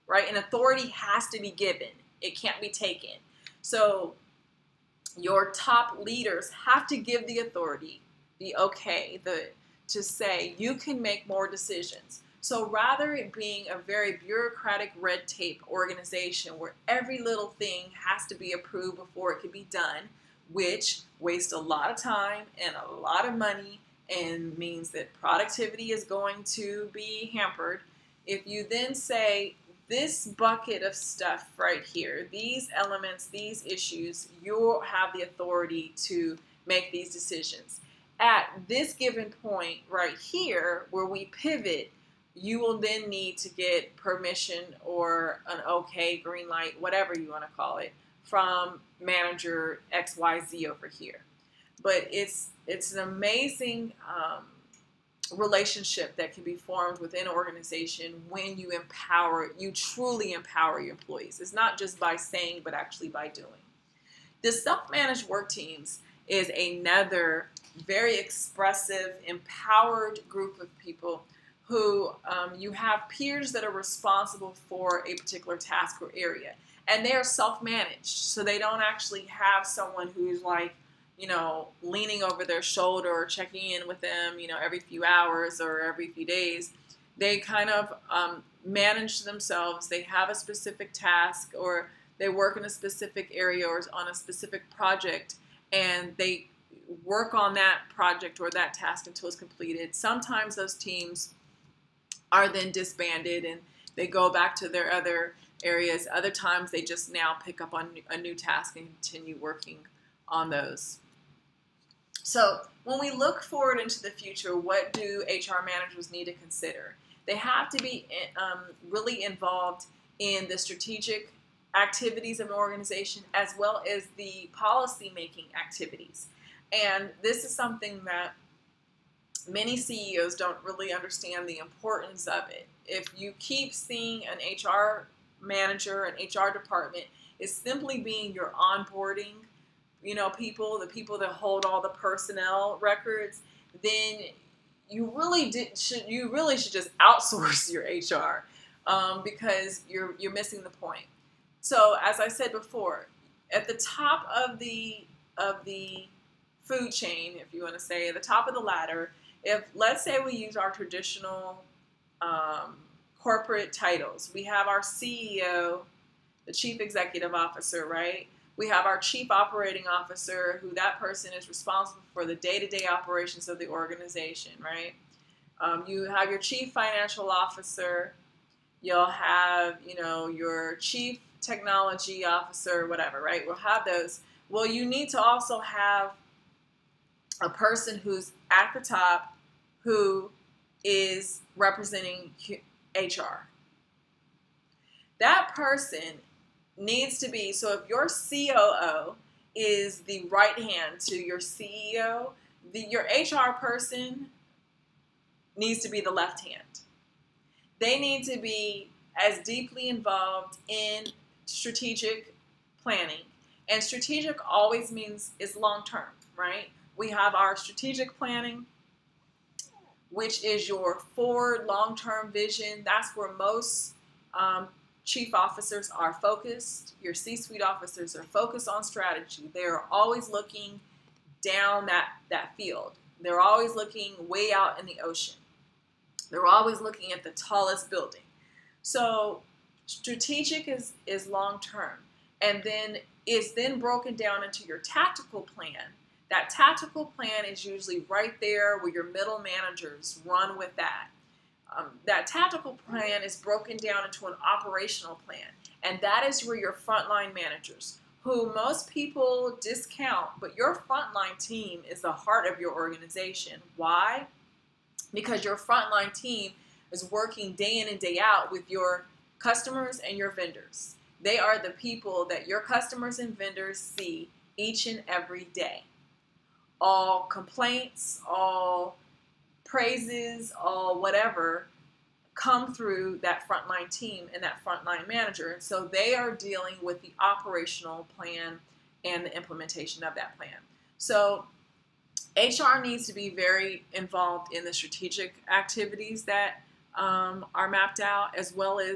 right? And authority has to be given. It can't be taken. So your top leaders have to give the authority, the okay, the to say you can make more decisions. So rather it being a very bureaucratic red tape organization where every little thing has to be approved before it can be done, which wastes a lot of time and a lot of money and means that productivity is going to be hampered. If you then say, this bucket of stuff right here, these elements, these issues, you'll have the authority to make these decisions. At this given point right here, where we pivot, you will then need to get permission or an okay, green light, whatever you want to call it, from manager X Y Z over here. But it's it's an amazing um, relationship that can be formed within an organization when you empower, you truly empower your employees. It's not just by saying, but actually by doing. The self-managed work teams is another very expressive, empowered group of people who um, you have peers that are responsible for a particular task or area. And they are self-managed, so they don't actually have someone who's like, you know, leaning over their shoulder or checking in with them, you know, every few hours or every few days. They kind of um, manage themselves. They have a specific task, or they work in a specific area or on a specific project, and they work on that project or that task until it's completed. Sometimes those teams are then disbanded and they go back to their other areas. Other times they just now pick up on a new task and continue working on those. So when we look forward into the future, what do H R managers need to consider? They have to be um, really involved in the strategic activities of an organization as well as the policy-making activities. And this is something that many C E Os don't really understand the importance of it. If you keep seeing an H R manager, an H R department is simply being your onboarding, you know, people, the people that hold all the personnel records, then you really did, should you really should just outsource your H R um, because you're you're missing the point. So as I said before, at the top of the of the food chain, if you want to say, at the top of the ladder, if let's say we use our traditional um, corporate titles, we have our C E O, the Chief Executive Officer, right? We have our Chief Operating Officer, who that person is responsible for the day-to-day operations of the organization, right? Um, you have your Chief Financial Officer. You'll have, you know, your Chief Technology Officer, whatever, right? We'll have those. Well, you need to also have a person who's at the top who is representing H R. That person needs to be, so if your C O O is the right hand to your C E O, the, your H R person needs to be the left hand. They need to be as deeply involved in strategic planning. And strategic always means is long term, right? We have our strategic planning, which is your forward long-term vision. That's where most um, chief officers are focused. Your C-suite officers are focused on strategy. They're always looking down that, that field. They're always looking way out in the ocean. They're always looking at the tallest building. So strategic is, is long-term. And then it's then broken down into your tactical plan. That tactical plan is usually right there where your middle managers run with that. Um, that tactical plan is broken down into an operational plan. And that is where your frontline managers, who most people discount, but your frontline team is the heart of your organization. Why? Because your frontline team is working day in and day out with your customers and your vendors. They are the people that your customers and vendors see each and every day. All complaints, all praises, all whatever come through that frontline team and that frontline manager. And so they are dealing with the operational plan and the implementation of that plan. So H R needs to be very involved in the strategic activities that um, are mapped out, as well as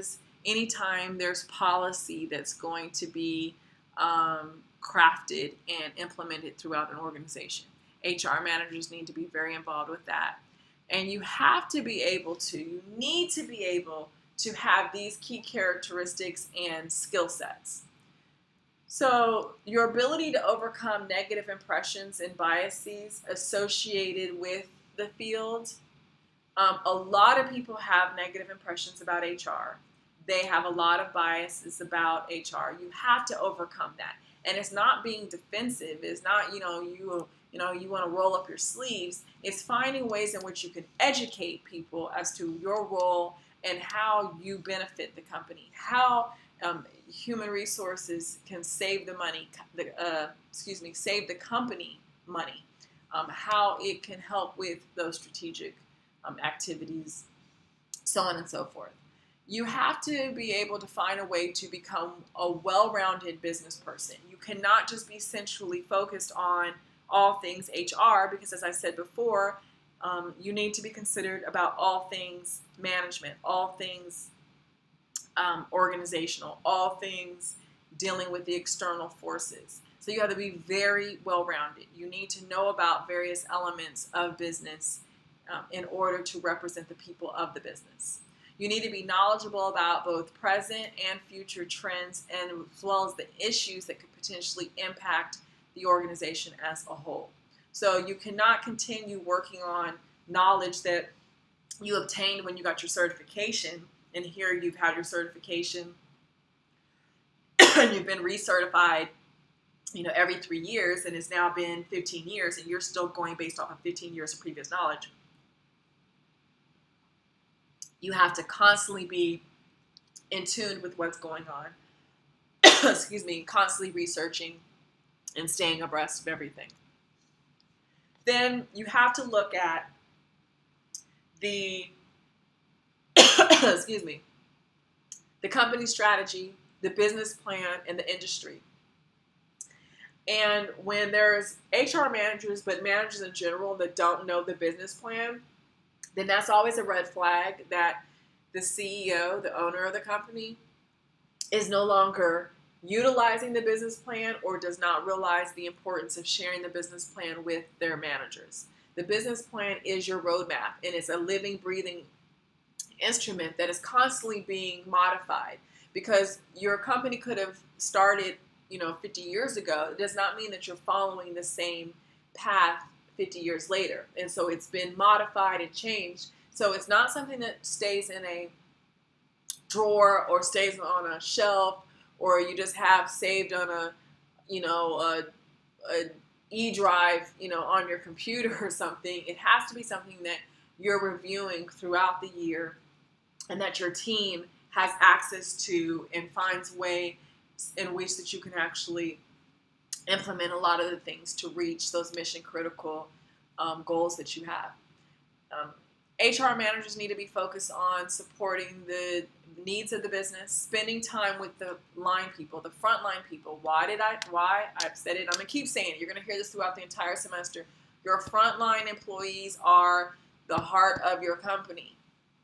anytime there's policy that's going to be um, crafted and implemented throughout an organization. H R managers need to be very involved with that. And you have to be able to, you need to be able to have these key characteristics and skill sets. So your ability to overcome negative impressions and biases associated with the field. Um, a lot of people have negative impressions about H R. They have a lot of biases about H R. You have to overcome that. And it's not being defensive. It's not, you know, you, you know, you want to roll up your sleeves. It's finding ways in which you can educate people as to your role and how you benefit the company, how um, human resources can save the money, the, uh, excuse me, save the company money, um, how it can help with those strategic um, activities, so on and so forth. You have to be able to find a way to become a well-rounded business person. You cannot just be centrally focused on all things H R because, as I said before, um, you need to be considered about all things management, all things um, organizational, all things dealing with the external forces. So you have to be very well-rounded. You need to know about various elements of business um, in order to represent the people of the business. You need to be knowledgeable about both present and future trends, and as well as the issues that could potentially impact the organization as a whole. So you cannot continue working on knowledge that you obtained when you got your certification, and here you've had your certification and you've been recertified, you know, every three years, and it's now been fifteen years, and you're still going based off of fifteen years of previous knowledge. You have to constantly be in tune with what's going on. Excuse me, constantly researching and staying abreast of everything. Then you have to look at the, excuse me, the company strategy, the business plan, and the industry. And when there's H R managers, but managers in general that don't know the business plan, then that's always a red flag that the C E O, the owner of the company, is no longer utilizing the business plan or does not realize the importance of sharing the business plan with their managers. The business plan is your roadmap, and it's a living, breathing instrument that is constantly being modified, because your company could have started, you know, fifty years ago. It does not mean that you're following the same path fifty years later. And so it's been modified and changed. So it's not something that stays in a drawer or stays on a shelf, or you just have saved on a, you know, a, a e-drive, you know, on your computer or something. It has to be something that you're reviewing throughout the year and that your team has access to and finds ways in which that you can actually implement a lot of the things to reach those mission critical um, goals that you have. Um, H R managers need to be focused on supporting the needs of the business, spending time with the line people, the frontline people. Why did I, why? I've said it, I'm going to keep saying it. You're going to hear this throughout the entire semester. Your frontline employees are the heart of your company,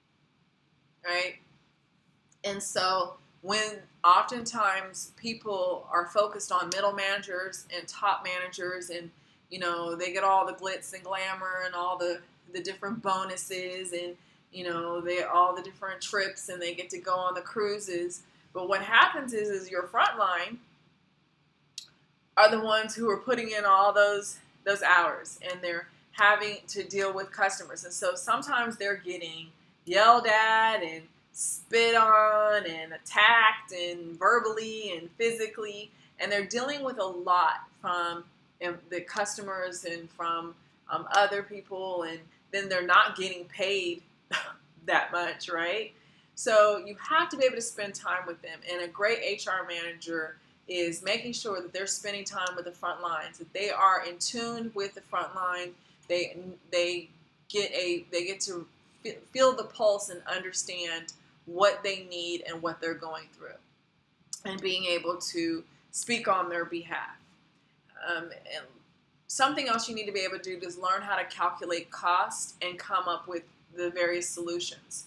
right? And so when oftentimes people are focused on middle managers and top managers, and, you know, they get all the glitz and glamour and all the, the different bonuses, and, you know, they all the different trips, and they get to go on the cruises. But what happens is, is your frontline are the ones who are putting in all those those hours, and they're having to deal with customers. And so sometimes they're getting yelled at and spit on and attacked and verbally and physically, and they're dealing with a lot from um, the customers and from um, other people, and then they're not getting paid that much, right? So you have to be able to spend time with them, and a great H R manager is making sure that they're spending time with the front lines, that they are in tune with the front line. They they get a they get to feel the pulse and understand what they need and what they're going through, and being able to speak on their behalf. Um, and something else you need to be able to do is learn how to calculate cost and come up with the various solutions.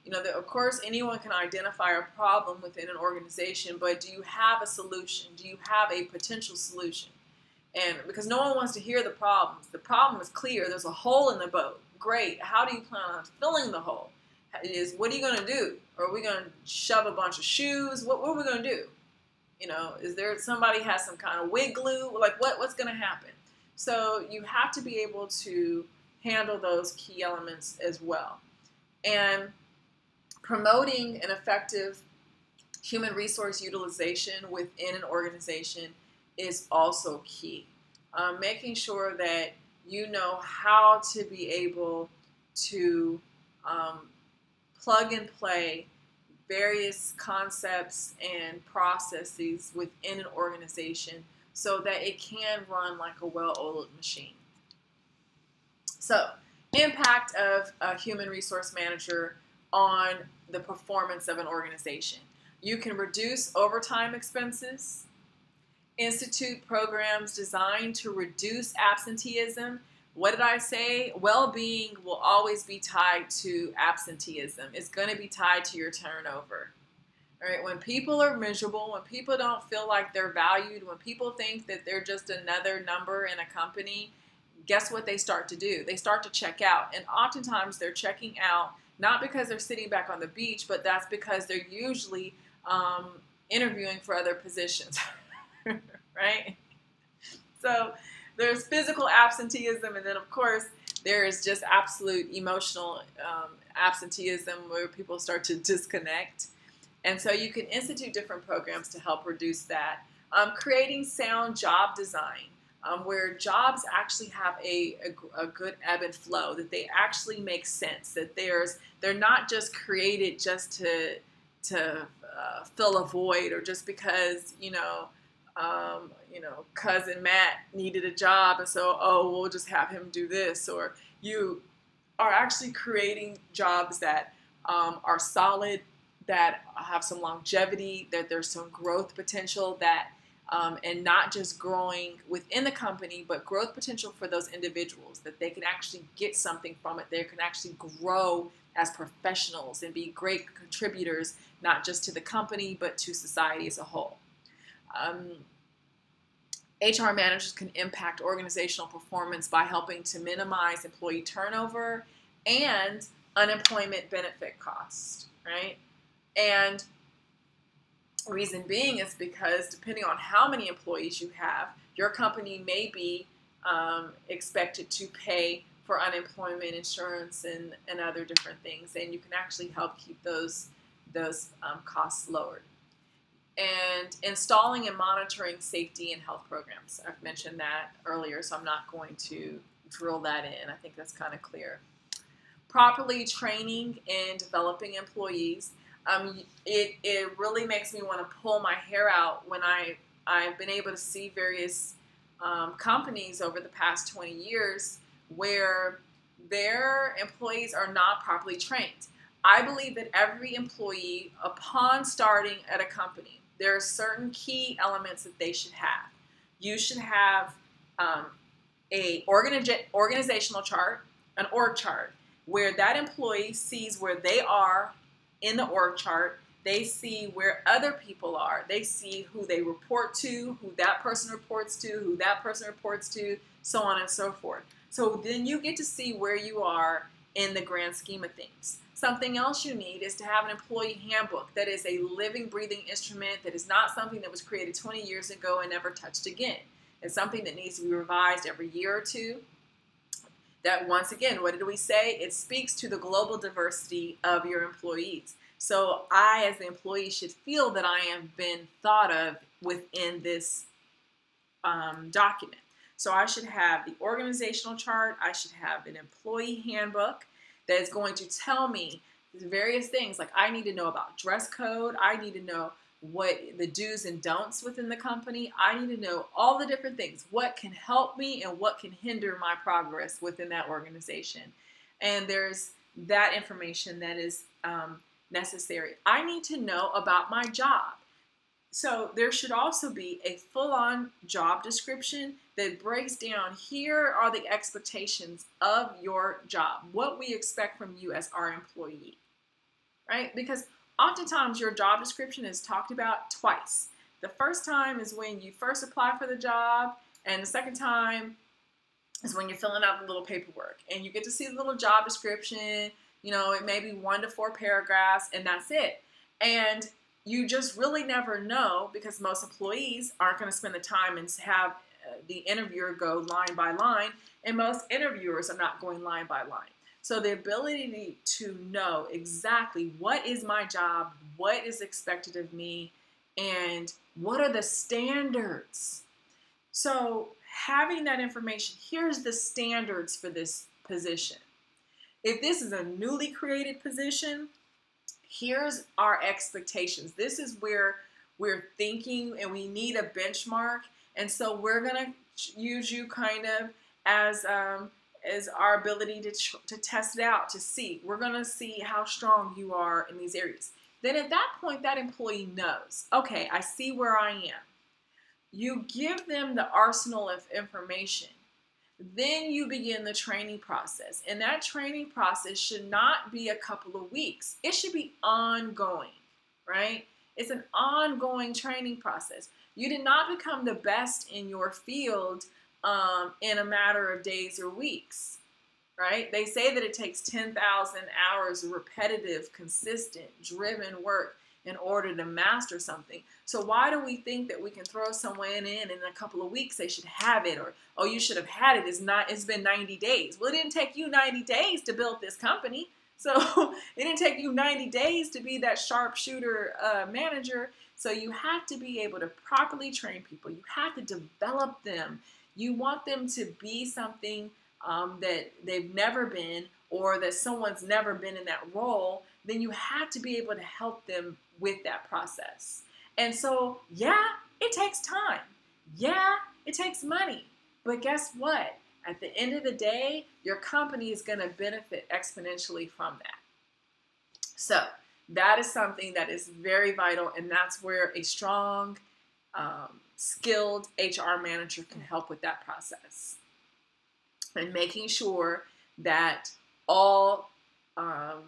You know, that of course anyone can identify a problem within an organization, but do you have a solution? Do you have a potential solution? And because no one wants to hear the problems. The problem is clear. There's a hole in the boat. Great. How do you plan on filling the hole? Is what are you going to do? Are we going to shove a bunch of shoes? What, what are we going to do? You know, is there somebody has some kind of wig glue? Like what, what's going to happen? So you have to be able to handle those key elements as well. And promoting an effective human resource utilization within an organization is also key. Um, making sure that you know how to be able to um, plug and play various concepts and processes within an organization so that it can run like a well-oiled machine. So, impact of a human resource manager on the performance of an organization. You can reduce overtime expenses, institute programs designed to reduce absenteeism. What did I say? Well-being will always be tied to absenteeism. It's going to be tied to your turnover. All right? When people are miserable, when people don't feel like they're valued, when people think that they're just another number in a company, guess what they start to do? They start to check out. And oftentimes they're checking out not because they're sitting back on the beach, but that's because they're usually um, interviewing for other positions. Right? So there's physical absenteeism, and then of course there is just absolute emotional um, absenteeism where people start to disconnect. And so you can institute different programs to help reduce that. Um, creating sound job design, um, where jobs actually have a, a, a good ebb and flow, that they actually make sense, that there's they're not just created just to to uh, fill a void, or just because, you know, Um, you know, cousin Matt needed a job, and so, oh, we'll just have him do this. Or you are actually creating jobs that um, are solid, that have some longevity, that there's some growth potential, that um, and not just growing within the company, but growth potential for those individuals, that they can actually get something from it. They can actually grow as professionals and be great contributors, not just to the company, but to society as a whole. Um, H R managers can impact organizational performance by helping to minimize employee turnover and unemployment benefit costs, right? And reason being is because depending on how many employees you have, your company may be um, expected to pay for unemployment insurance and, and other different things, and you can actually help keep those, those um, costs lowered. And installing and monitoring safety and health programs. I've mentioned that earlier, so I'm not going to drill that in. I think that's kind of clear. Properly training and developing employees. Um, it, it really makes me want to pull my hair out when I, I've been able to see various um, companies over the past twenty years where their employees are not properly trained. I believe that every employee, upon starting at a company, there are certain key elements that they should have. You should have um, a organi- organizational chart, an org chart, where that employee sees where they are in the org chart. They see where other people are. They see who they report to, who that person reports to, who that person reports to, so on and so forth. So then you get to see where you are in the grand scheme of things. Something else you need is to have an employee handbook that is a living, breathing instrument, that is not something that was created twenty years ago and never touched again. It's something that needs to be revised every year or two. That, once again, what did we say? It speaks to the global diversity of your employees. So I, as the employee, should feel that I am been thought of within this um, document. So I should have the organizational chart. I should have an employee handbook that is going to tell me various things. Like, I need to know about dress code. I need to know what the do's and don'ts within the company. I need to know all the different things. What can help me and what can hinder my progress within that organization. And there's that information that is um, necessary. I need to know about my job. So there should also be a full-on job description that breaks down, here are the expectations of your job, what we expect from you as our employee, right? Because oftentimes your job description is talked about twice. The first time is when you first apply for the job, and the second time is when you're filling out the little paperwork. And you get to see the little job description. You know, it may be one to four paragraphs, and that's it. And you just really never know, because most employees aren't going to spend the time and have the interviewer go line by line, and most interviewers are not going line by line. So the ability to know exactly what is my job, what is expected of me, and what are the standards. So having that information, here's the standards for this position. If this is a newly created position, here's our expectations. This is where we're thinking, and we need a benchmark. And so we're going to use you kind of as um, as our ability to, to test it out, to see. We're going to see how strong you are in these areas. Then at that point, that employee knows, okay, I see where I am. You give them the arsenal of information. Then you begin the training process. And that training process should not be a couple of weeks. It should be ongoing, right? It's an ongoing training process. You did not become the best in your field um, in a matter of days or weeks, right? They say that it takes ten thousand hours of repetitive, consistent, driven work in order to master something. So why do we think that we can throw someone in and in a couple of weeks they should have it, or, oh, you should have had it, it's not, it's been ninety days. Well, it didn't take you ninety days to build this company. So it didn't take you ninety days to be that sharpshooter uh, manager. So you have to be able to properly train people. You have to develop them. You want them to be something um, that they've never been, or that someone's never been in that role. Then you have to be able to help them with that process. And so, yeah, it takes time. Yeah, it takes money. But guess what? At the end of the day, your company is going to benefit exponentially from that. So that is something that is very vital, and that's where a strong, um, skilled H R manager can help with that process. And making sure that all um,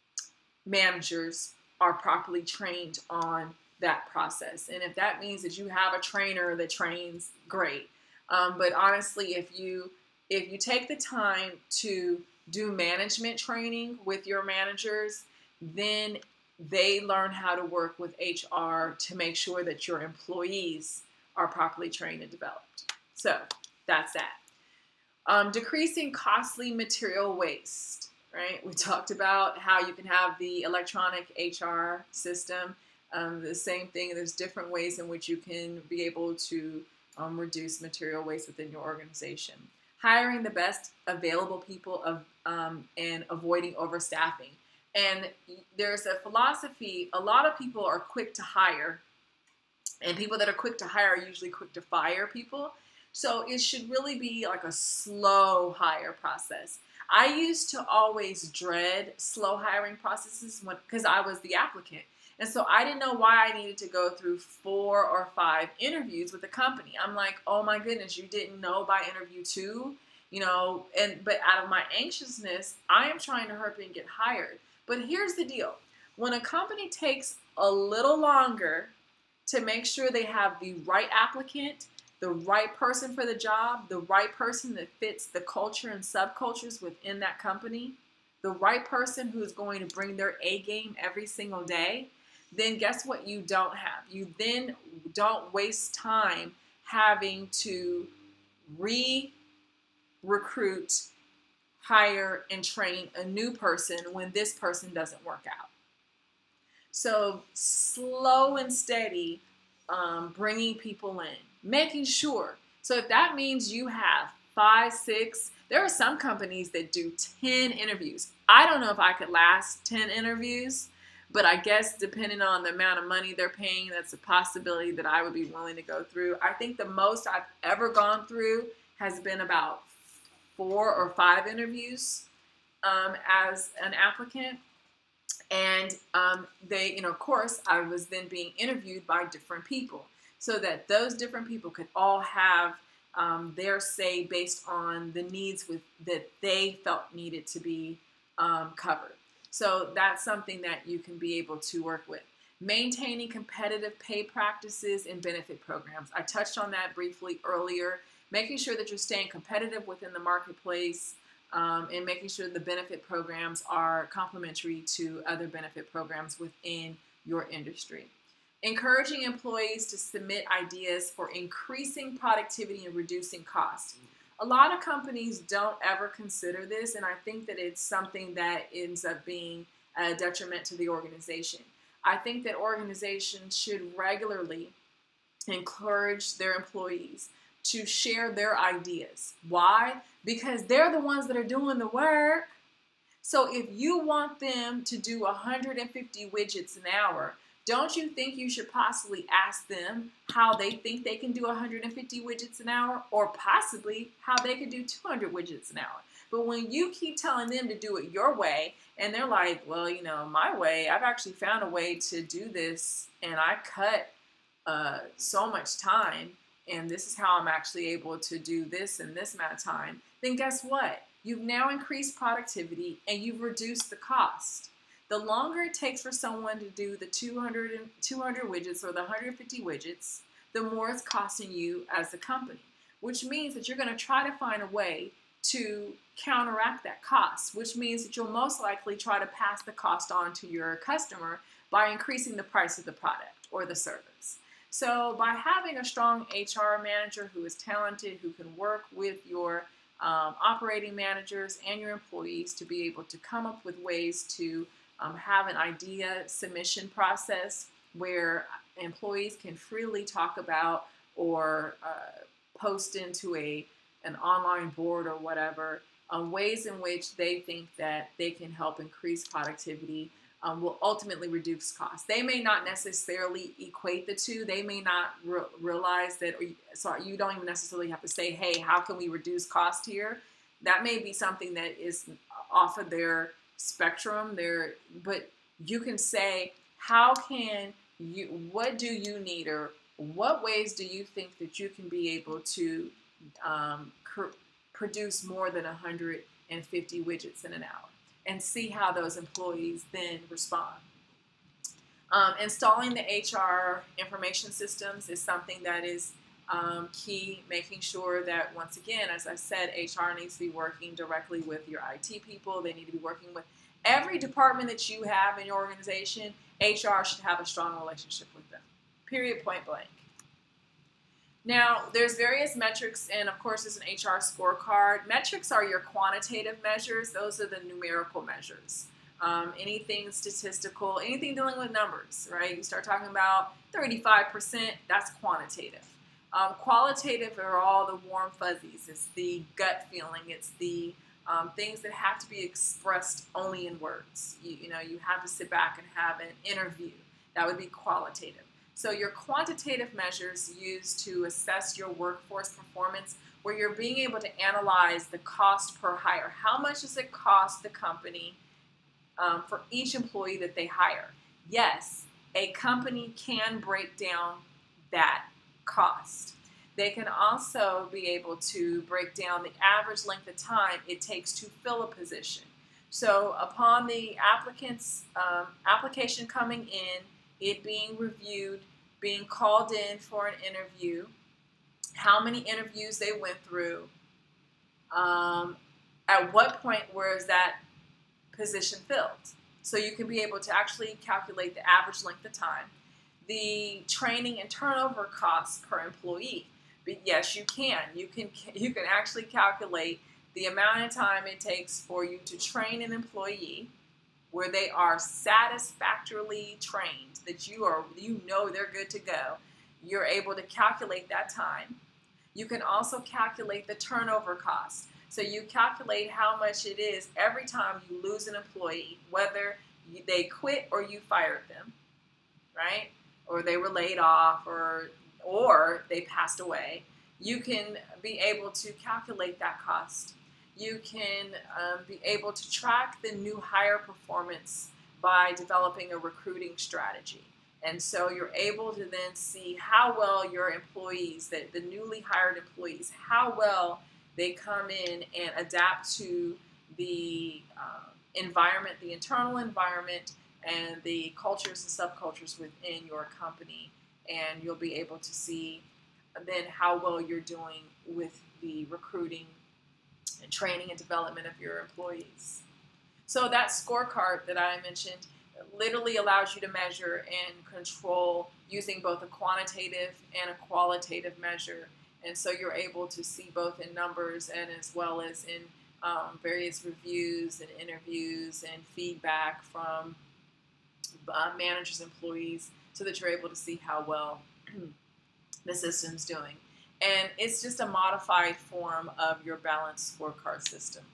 managers are properly trained on that process. And if that means that you have a trainer that trains, great. Um, but honestly, if you if you take the time to do management training with your managers, then they learn how to work with H R to make sure that your employees are properly trained and developed. So that's that. Um, decreasing costly material waste, right? We talked about how you can have the electronic H R system. Um, the same thing, there's different ways in which you can be able to um, reduce material waste within your organization. Hiring the best available people of, um, and avoiding overstaffing. And there's a philosophy, a lot of people are quick to hire, and people that are quick to hire are usually quick to fire people. So it should really be like a slow hire process. I used to always dread slow hiring processes because I was the applicant. And so I didn't know why I needed to go through four or five interviews with a company. I'm like, oh my goodness, you didn't know by interview two? You know, and but out of my anxiousness, I am trying to hurry and get hired. But here's the deal. When a company takes a little longer to make sure they have the right applicant, the right person for the job, the right person that fits the culture and subcultures within that company, the right person who's going to bring their A game every single day, then guess what you don't have? You then don't waste time having to re-recruit, hire, and train a new person when this person doesn't work out. So slow and steady, um, bringing people in, making sure. So if that means you have five, six, there are some companies that do ten interviews. I don't know if I could last ten interviews, but I guess depending on the amount of money they're paying, that's a possibility that I would be willing to go through. I think the most I've ever gone through has been about four or five interviews um, as an applicant. And um, they, you know, of course, I was then being interviewed by different people so that those different people could all have um, their say based on the needs with, that they felt needed to be um, covered. So that's something that you can be able to work with. Maintaining competitive pay practices and benefit programs. I touched on that briefly earlier. Making sure that you're staying competitive within the marketplace, um, and making sure the benefit programs are complementary to other benefit programs within your industry. Encouraging employees to submit ideas for increasing productivity and reducing costs. A lot of companies don't ever consider this, and I think that it's something that ends up being a detriment to the organization. I think that organizations should regularly encourage their employees to share their ideas. Why? Because they're the ones that are doing the work. So if you want them to do one hundred fifty widgets an hour, don't you think you should possibly ask them how they think they can do one hundred fifty widgets an hour, or possibly how they could do two hundred widgets an hour? But when you keep telling them to do it your way, and they're like, well, you know, my way, I've actually found a way to do this, and I cut uh, so much time, and this is how I'm actually able to do this in this amount of time, then guess what? You've now increased productivity and you've reduced the cost. The longer it takes for someone to do the two hundred, two hundred widgets or the one hundred fifty widgets, the more it's costing you as a company, which means that you're going to try to find a way to counteract that cost, which means that you'll most likely try to pass the cost on to your customer by increasing the price of the product or the service. So by having a strong H R manager who is talented, who can work with your um, operating managers and your employees to be able to come up with ways to um, have an idea submission process where employees can freely talk about or uh, post into a an online board or whatever, um, ways in which they think that they can help increase productivity, um, will ultimately reduce costs. They may not necessarily equate the two. They may not re realize that, or, sorry, you don't even necessarily have to say, hey, how can we reduce cost here? That may be something that is off of their spectrum there, but you can say, how can you, what do you need, or what ways do you think that you can be able to um, produce more than one hundred fifty widgets in an hour, and see how those employees then respond. Um, installing the H R information systems is something that is um, key, making sure that, once again, as I said, H R needs to be working directly with your I T people. They need to be working with every department that you have in your organization. H R should have a strong relationship with them, period, point blank. Now, there's various metrics, and of course there's an H R scorecard. Metrics are your quantitative measures. Those are the numerical measures. Um, anything statistical, anything dealing with numbers, right? You start talking about thirty-five percent, that's quantitative. Um, qualitative are all the warm fuzzies. It's the gut feeling. It's the um, things that have to be expressed only in words. You, you know, you have to sit back and have an interview. That would be qualitative. So your quantitative measures used to assess your workforce performance, where you're being able to analyze the cost per hire. How much does it cost the company um, for each employee that they hire? Yes, a company can break down that cost. They can also be able to break down the average length of time it takes to fill a position. So upon the applicant's um, application coming in, it being reviewed, being called in for an interview, how many interviews they went through, um, at what point was that position filled. So you can be able to actually calculate the average length of time, the training and turnover costs per employee. But yes, you can. You can you can actually calculate the amount of time it takes for you to train an employee, where they are satisfactorily trained, that you are, you know they're good to go. You're able to calculate that time. You can also calculate the turnover cost. So you calculate how much it is every time you lose an employee, whether they quit or you fired them, right? Or they were laid off, or, or they passed away. You can be able to calculate that cost. You can um, be able to track the new hire performance by developing a recruiting strategy. And so you're able to then see how well your employees, the, the newly hired employees, how well they come in and adapt to the uh, environment, the internal environment, and the cultures and subcultures within your company, and you'll be able to see then how well you're doing with the recruiting and training and development of your employees. So that scorecard that I mentioned literally allows you to measure and control using both a quantitative and a qualitative measure. And so you're able to see both in numbers and as well as in um, various reviews and interviews and feedback from uh, managers, employees, so that you're able to see how well the system's doing. And it's just a modified form of your balanced scorecard system.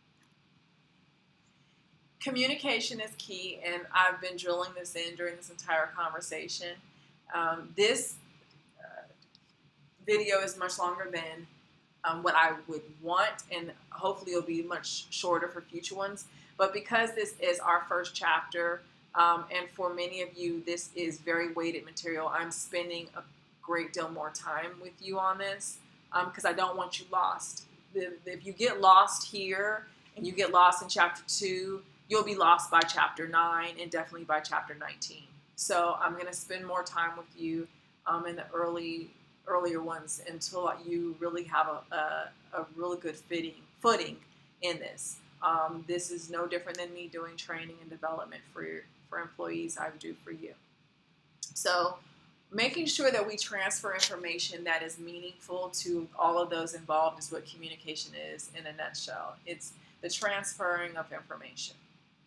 Communication is key, and I've been drilling this in during this entire conversation. Um, this uh, video is much longer than um, what I would want, and hopefully it'll be much shorter for future ones. But because this is our first chapter, um, and for many of you, this is very weighted material, I'm spending a great deal more time with you on this because um, I don't want you lost. If you get lost here and you get lost in chapter two, you'll be lost by chapter nine and definitely by chapter nineteen. So I'm going to spend more time with you um, in the early earlier ones until you really have a, a, a really good fitting, footing in this. Um, this is no different than me doing training and development for, your, for employees I do for you. So making sure that we transfer information that is meaningful to all of those involved is what communication is in a nutshell. It's the transferring of information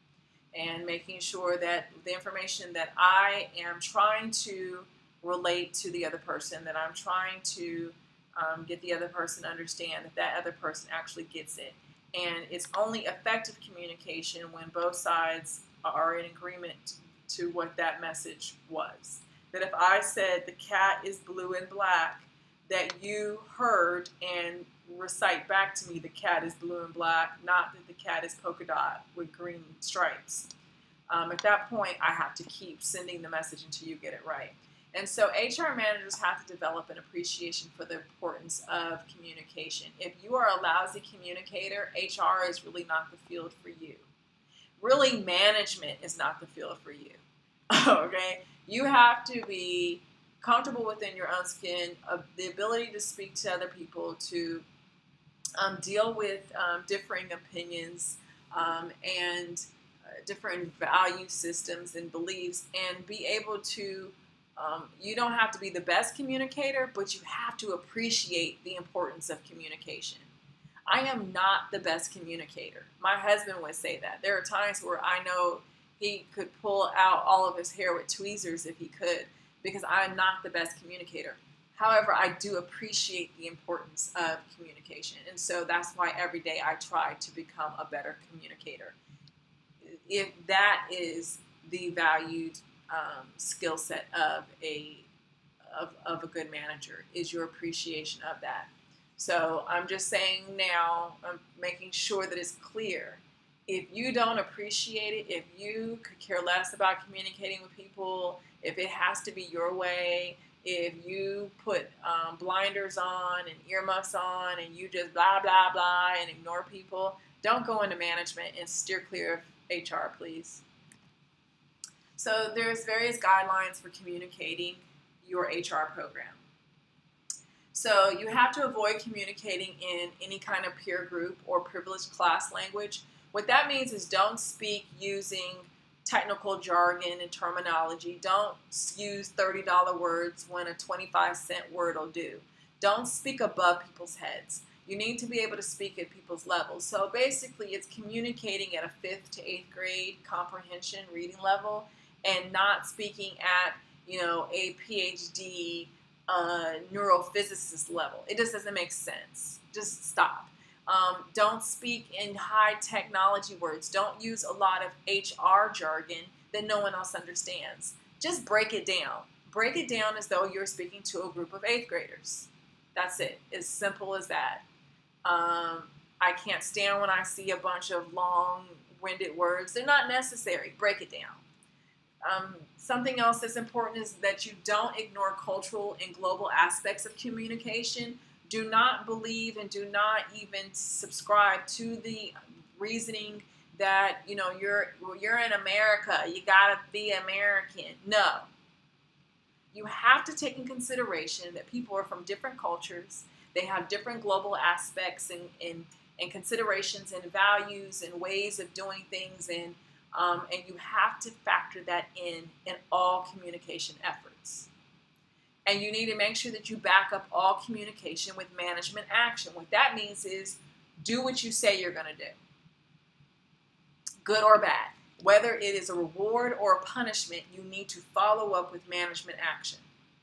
and making sure that the information that I am trying to relate to the other person, that I'm trying to um, get the other person to understand, that that other person actually gets it. And it's only effective communication when both sides are in agreement to what that message was. That if I said the cat is blue and black, that you heard and recite back to me the cat is blue and black, not that the cat is polka dot with green stripes. Um, at that point, I have to keep sending the message until you get it right. And so H R managers have to develop an appreciation for the importance of communication. If you are a lousy communicator, H R is really not the field for you. Really, management is not the field for you. Okay? You have to be comfortable within your own skin, uh, the ability to speak to other people, to um, deal with um, differing opinions um, and uh, different value systems and beliefs, and be able to, um, you don't have to be the best communicator, but you have to appreciate the importance of communication. I am not the best communicator. My husband would say that. There are times where I know he could pull out all of his hair with tweezers if he could, because I'm not the best communicator. However, I do appreciate the importance of communication. And so that's why every day I try to become a better communicator. If that is the valued um, skill set of a, of, of a good manager, is your appreciation of that. So I'm just saying now, I'm making sure that it's clear. If you don't appreciate it, if you could care less about communicating with people, if it has to be your way, if you put um, blinders on and earmuffs on and you just blah, blah, blah and ignore people, don't go into management and steer clear of H R, please. So there's various guidelines for communicating your H R program. So you have to avoid communicating in any kind of peer group or privileged class language. What that means is don't speak using technical jargon and terminology. Don't use thirty dollar words when a twenty-five cent word will do. Don't speak above people's heads. You need to be able to speak at people's levels. So basically it's communicating at a fifth to eighth grade comprehension reading level and not speaking at, you know, a P H D uh, neurophysicist level. It just doesn't make sense. Just stop. Um, don't speak in high technology words. Don't use a lot of H R jargon that no one else understands. Just break it down. Break it down as though you're speaking to a group of eighth graders. That's it. As simple as that. Um, I can't stand when I see a bunch of long-winded words. They're not necessary. Break it down. Um, something else that's important is that you don't ignore cultural and global aspects of communication. Do not believe and do not even subscribe to the reasoning that, you know, you're, well, you're in America, you gotta be American. No. You have to take in consideration that people are from different cultures. They have different global aspects and, and, and considerations and values and ways of doing things. And, um, and you have to factor that in in all communication efforts. And you need to make sure that you back up all communication with management action. What that means is do what you say you're going to do, good or bad. Whether it is a reward or a punishment, you need to follow up with management action.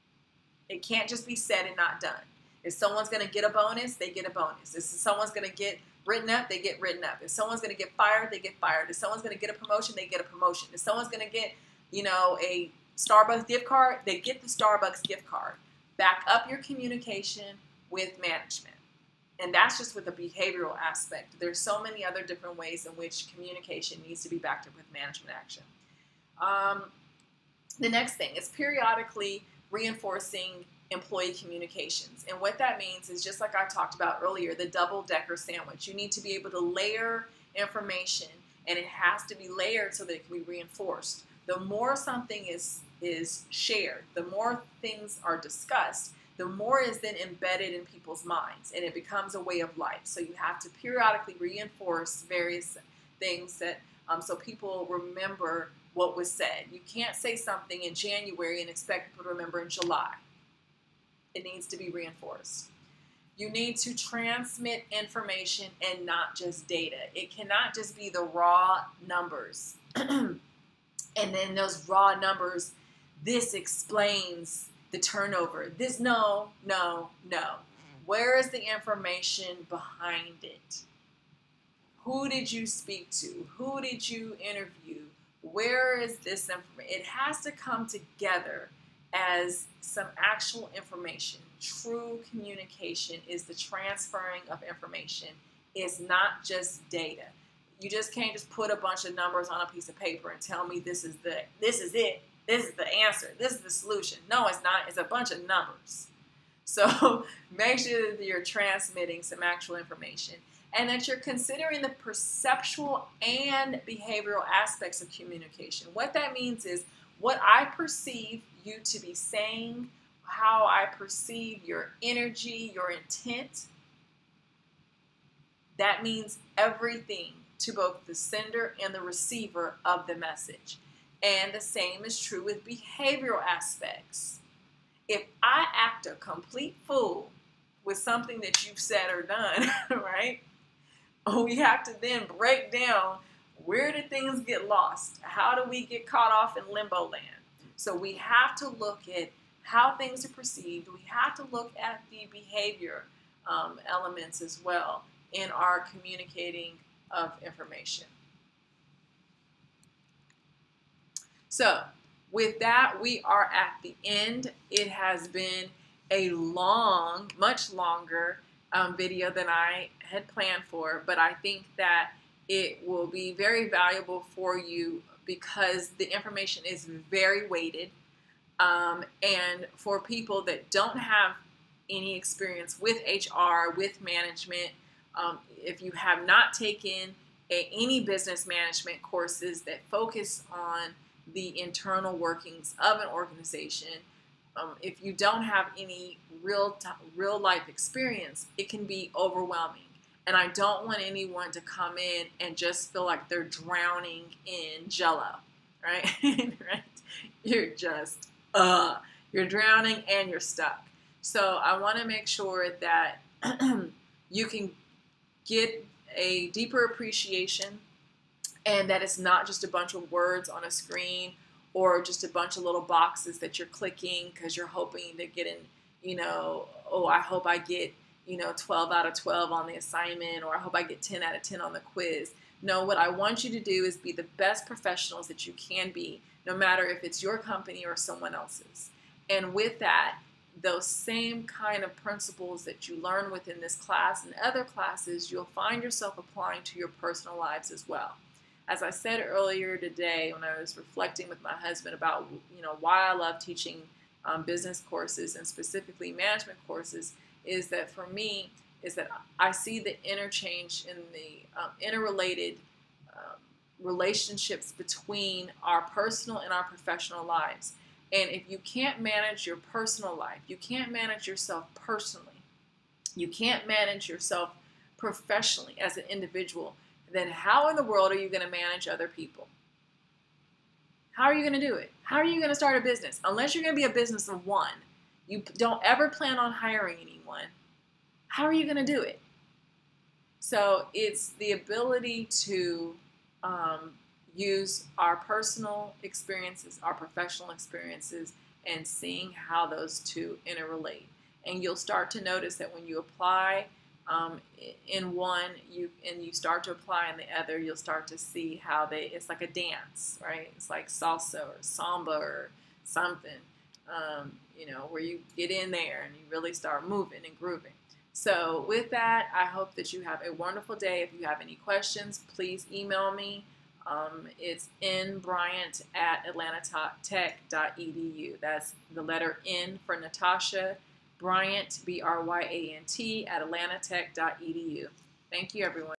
It can't just be said and not done. If someone's going to get a bonus, they get a bonus. If someone's going to get written up, they get written up. If someone's going to get fired, they get fired. If someone's going to get a promotion, they get a promotion. If someone's going to get, you know, a Starbucks gift card, they get the Starbucks gift card. Back up your communication with management. And that's just with the behavioral aspect. There's so many other different ways in which communication needs to be backed up with management action. Um, the next thing is periodically reinforcing employee communications. And what that means is, just like I talked about earlier, the double-decker sandwich. You need to be able to layer information, and it has to be layered so that it can be reinforced. The more something is, is shared, the more things are discussed, the more is then embedded in people's minds, and it becomes a way of life. So you have to periodically reinforce various things that um, so people remember what was said. You can't say something in January and expect people to remember in July. It needs to be reinforced. You need to transmit information and not just data. It cannot just be the raw numbers. And then those raw numbers, this explains the turnover. This, no, no, no. Where is the information behind it? Who did you speak to? Who did you interview? Where is this information? It has to come together as some actual information. True communication is the transferring of information. It's not just data. You just can't just put a bunch of numbers on a piece of paper and tell me this is the this is it. This is the answer. This is the solution. No, it's not. It's a bunch of numbers. So make sure that you're transmitting some actual information and that you're considering the perceptual and behavioral aspects of communication. What that means is what I perceive you to be saying, how I perceive your energy, your intent. That means everything to both the sender and the receiver of the message. And the same is true with behavioral aspects. If I act a complete fool with something that you've said or done, right? We have to then break down, where did things get lost? How do we get caught off in limbo land? So we have to look at how things are perceived. We have to look at the behavior um, elements as well in our communicating of information. So with that, we are at the end. It has been a long, much longer um, video than I had planned for, but I think that it will be very valuable for you because the information is very weighted. Um, and for people that don't have any experience with H R, with management, um, if you have not taken a, any business management courses that focus on the internal workings of an organization, um, if you don't have any real real life experience, it can be overwhelming. And I don't want anyone to come in and just feel like they're drowning in jello, right? Right? You're just, uh, you're drowning and you're stuck. So I want to make sure that you can get a deeper appreciation and that it's not just a bunch of words on a screen or just a bunch of little boxes that you're clicking because you're hoping to get in, you know, oh, I hope I get, you know, twelve out of twelve on the assignment, or I hope I get ten out of ten on the quiz. No, what I want you to do is be the best professionals that you can be, no matter if it's your company or someone else's. And with that, those same kind of principles that you learn within this class and other classes, you'll find yourself applying to your personal lives as well. As I said earlier today when I was reflecting with my husband about, you know, why I love teaching um, business courses and specifically management courses, is that for me, is that I see the interchange in the um, interrelated um, relationships between our personal and our professional lives. And if you can't manage your personal life, you can't manage yourself personally, you can't manage yourself professionally as an individual, then how in the world are you going to manage other people? How are you going to do it? How are you going to start a business? Unless you're going to be a business of one, you don't ever plan on hiring anyone. How are you going to do it? So it's the ability to um, use our personal experiences, our professional experiences, and seeing how those two interrelate. And you'll start to notice that when you apply um, in one, you and you start to apply in the other, you'll start to see how they, it's like a dance, right? It's like salsa or samba or something, um, you know, where you get in there and you really start moving and grooving. So with that, I hope that you have a wonderful day. If you have any questions, please email me. Um, it's nbryant at atlanta tech dot e d u. That's the letter N for Natasha, Bryant, B R Y A N T, at atlanta tech dot e d u. Thank you, everyone.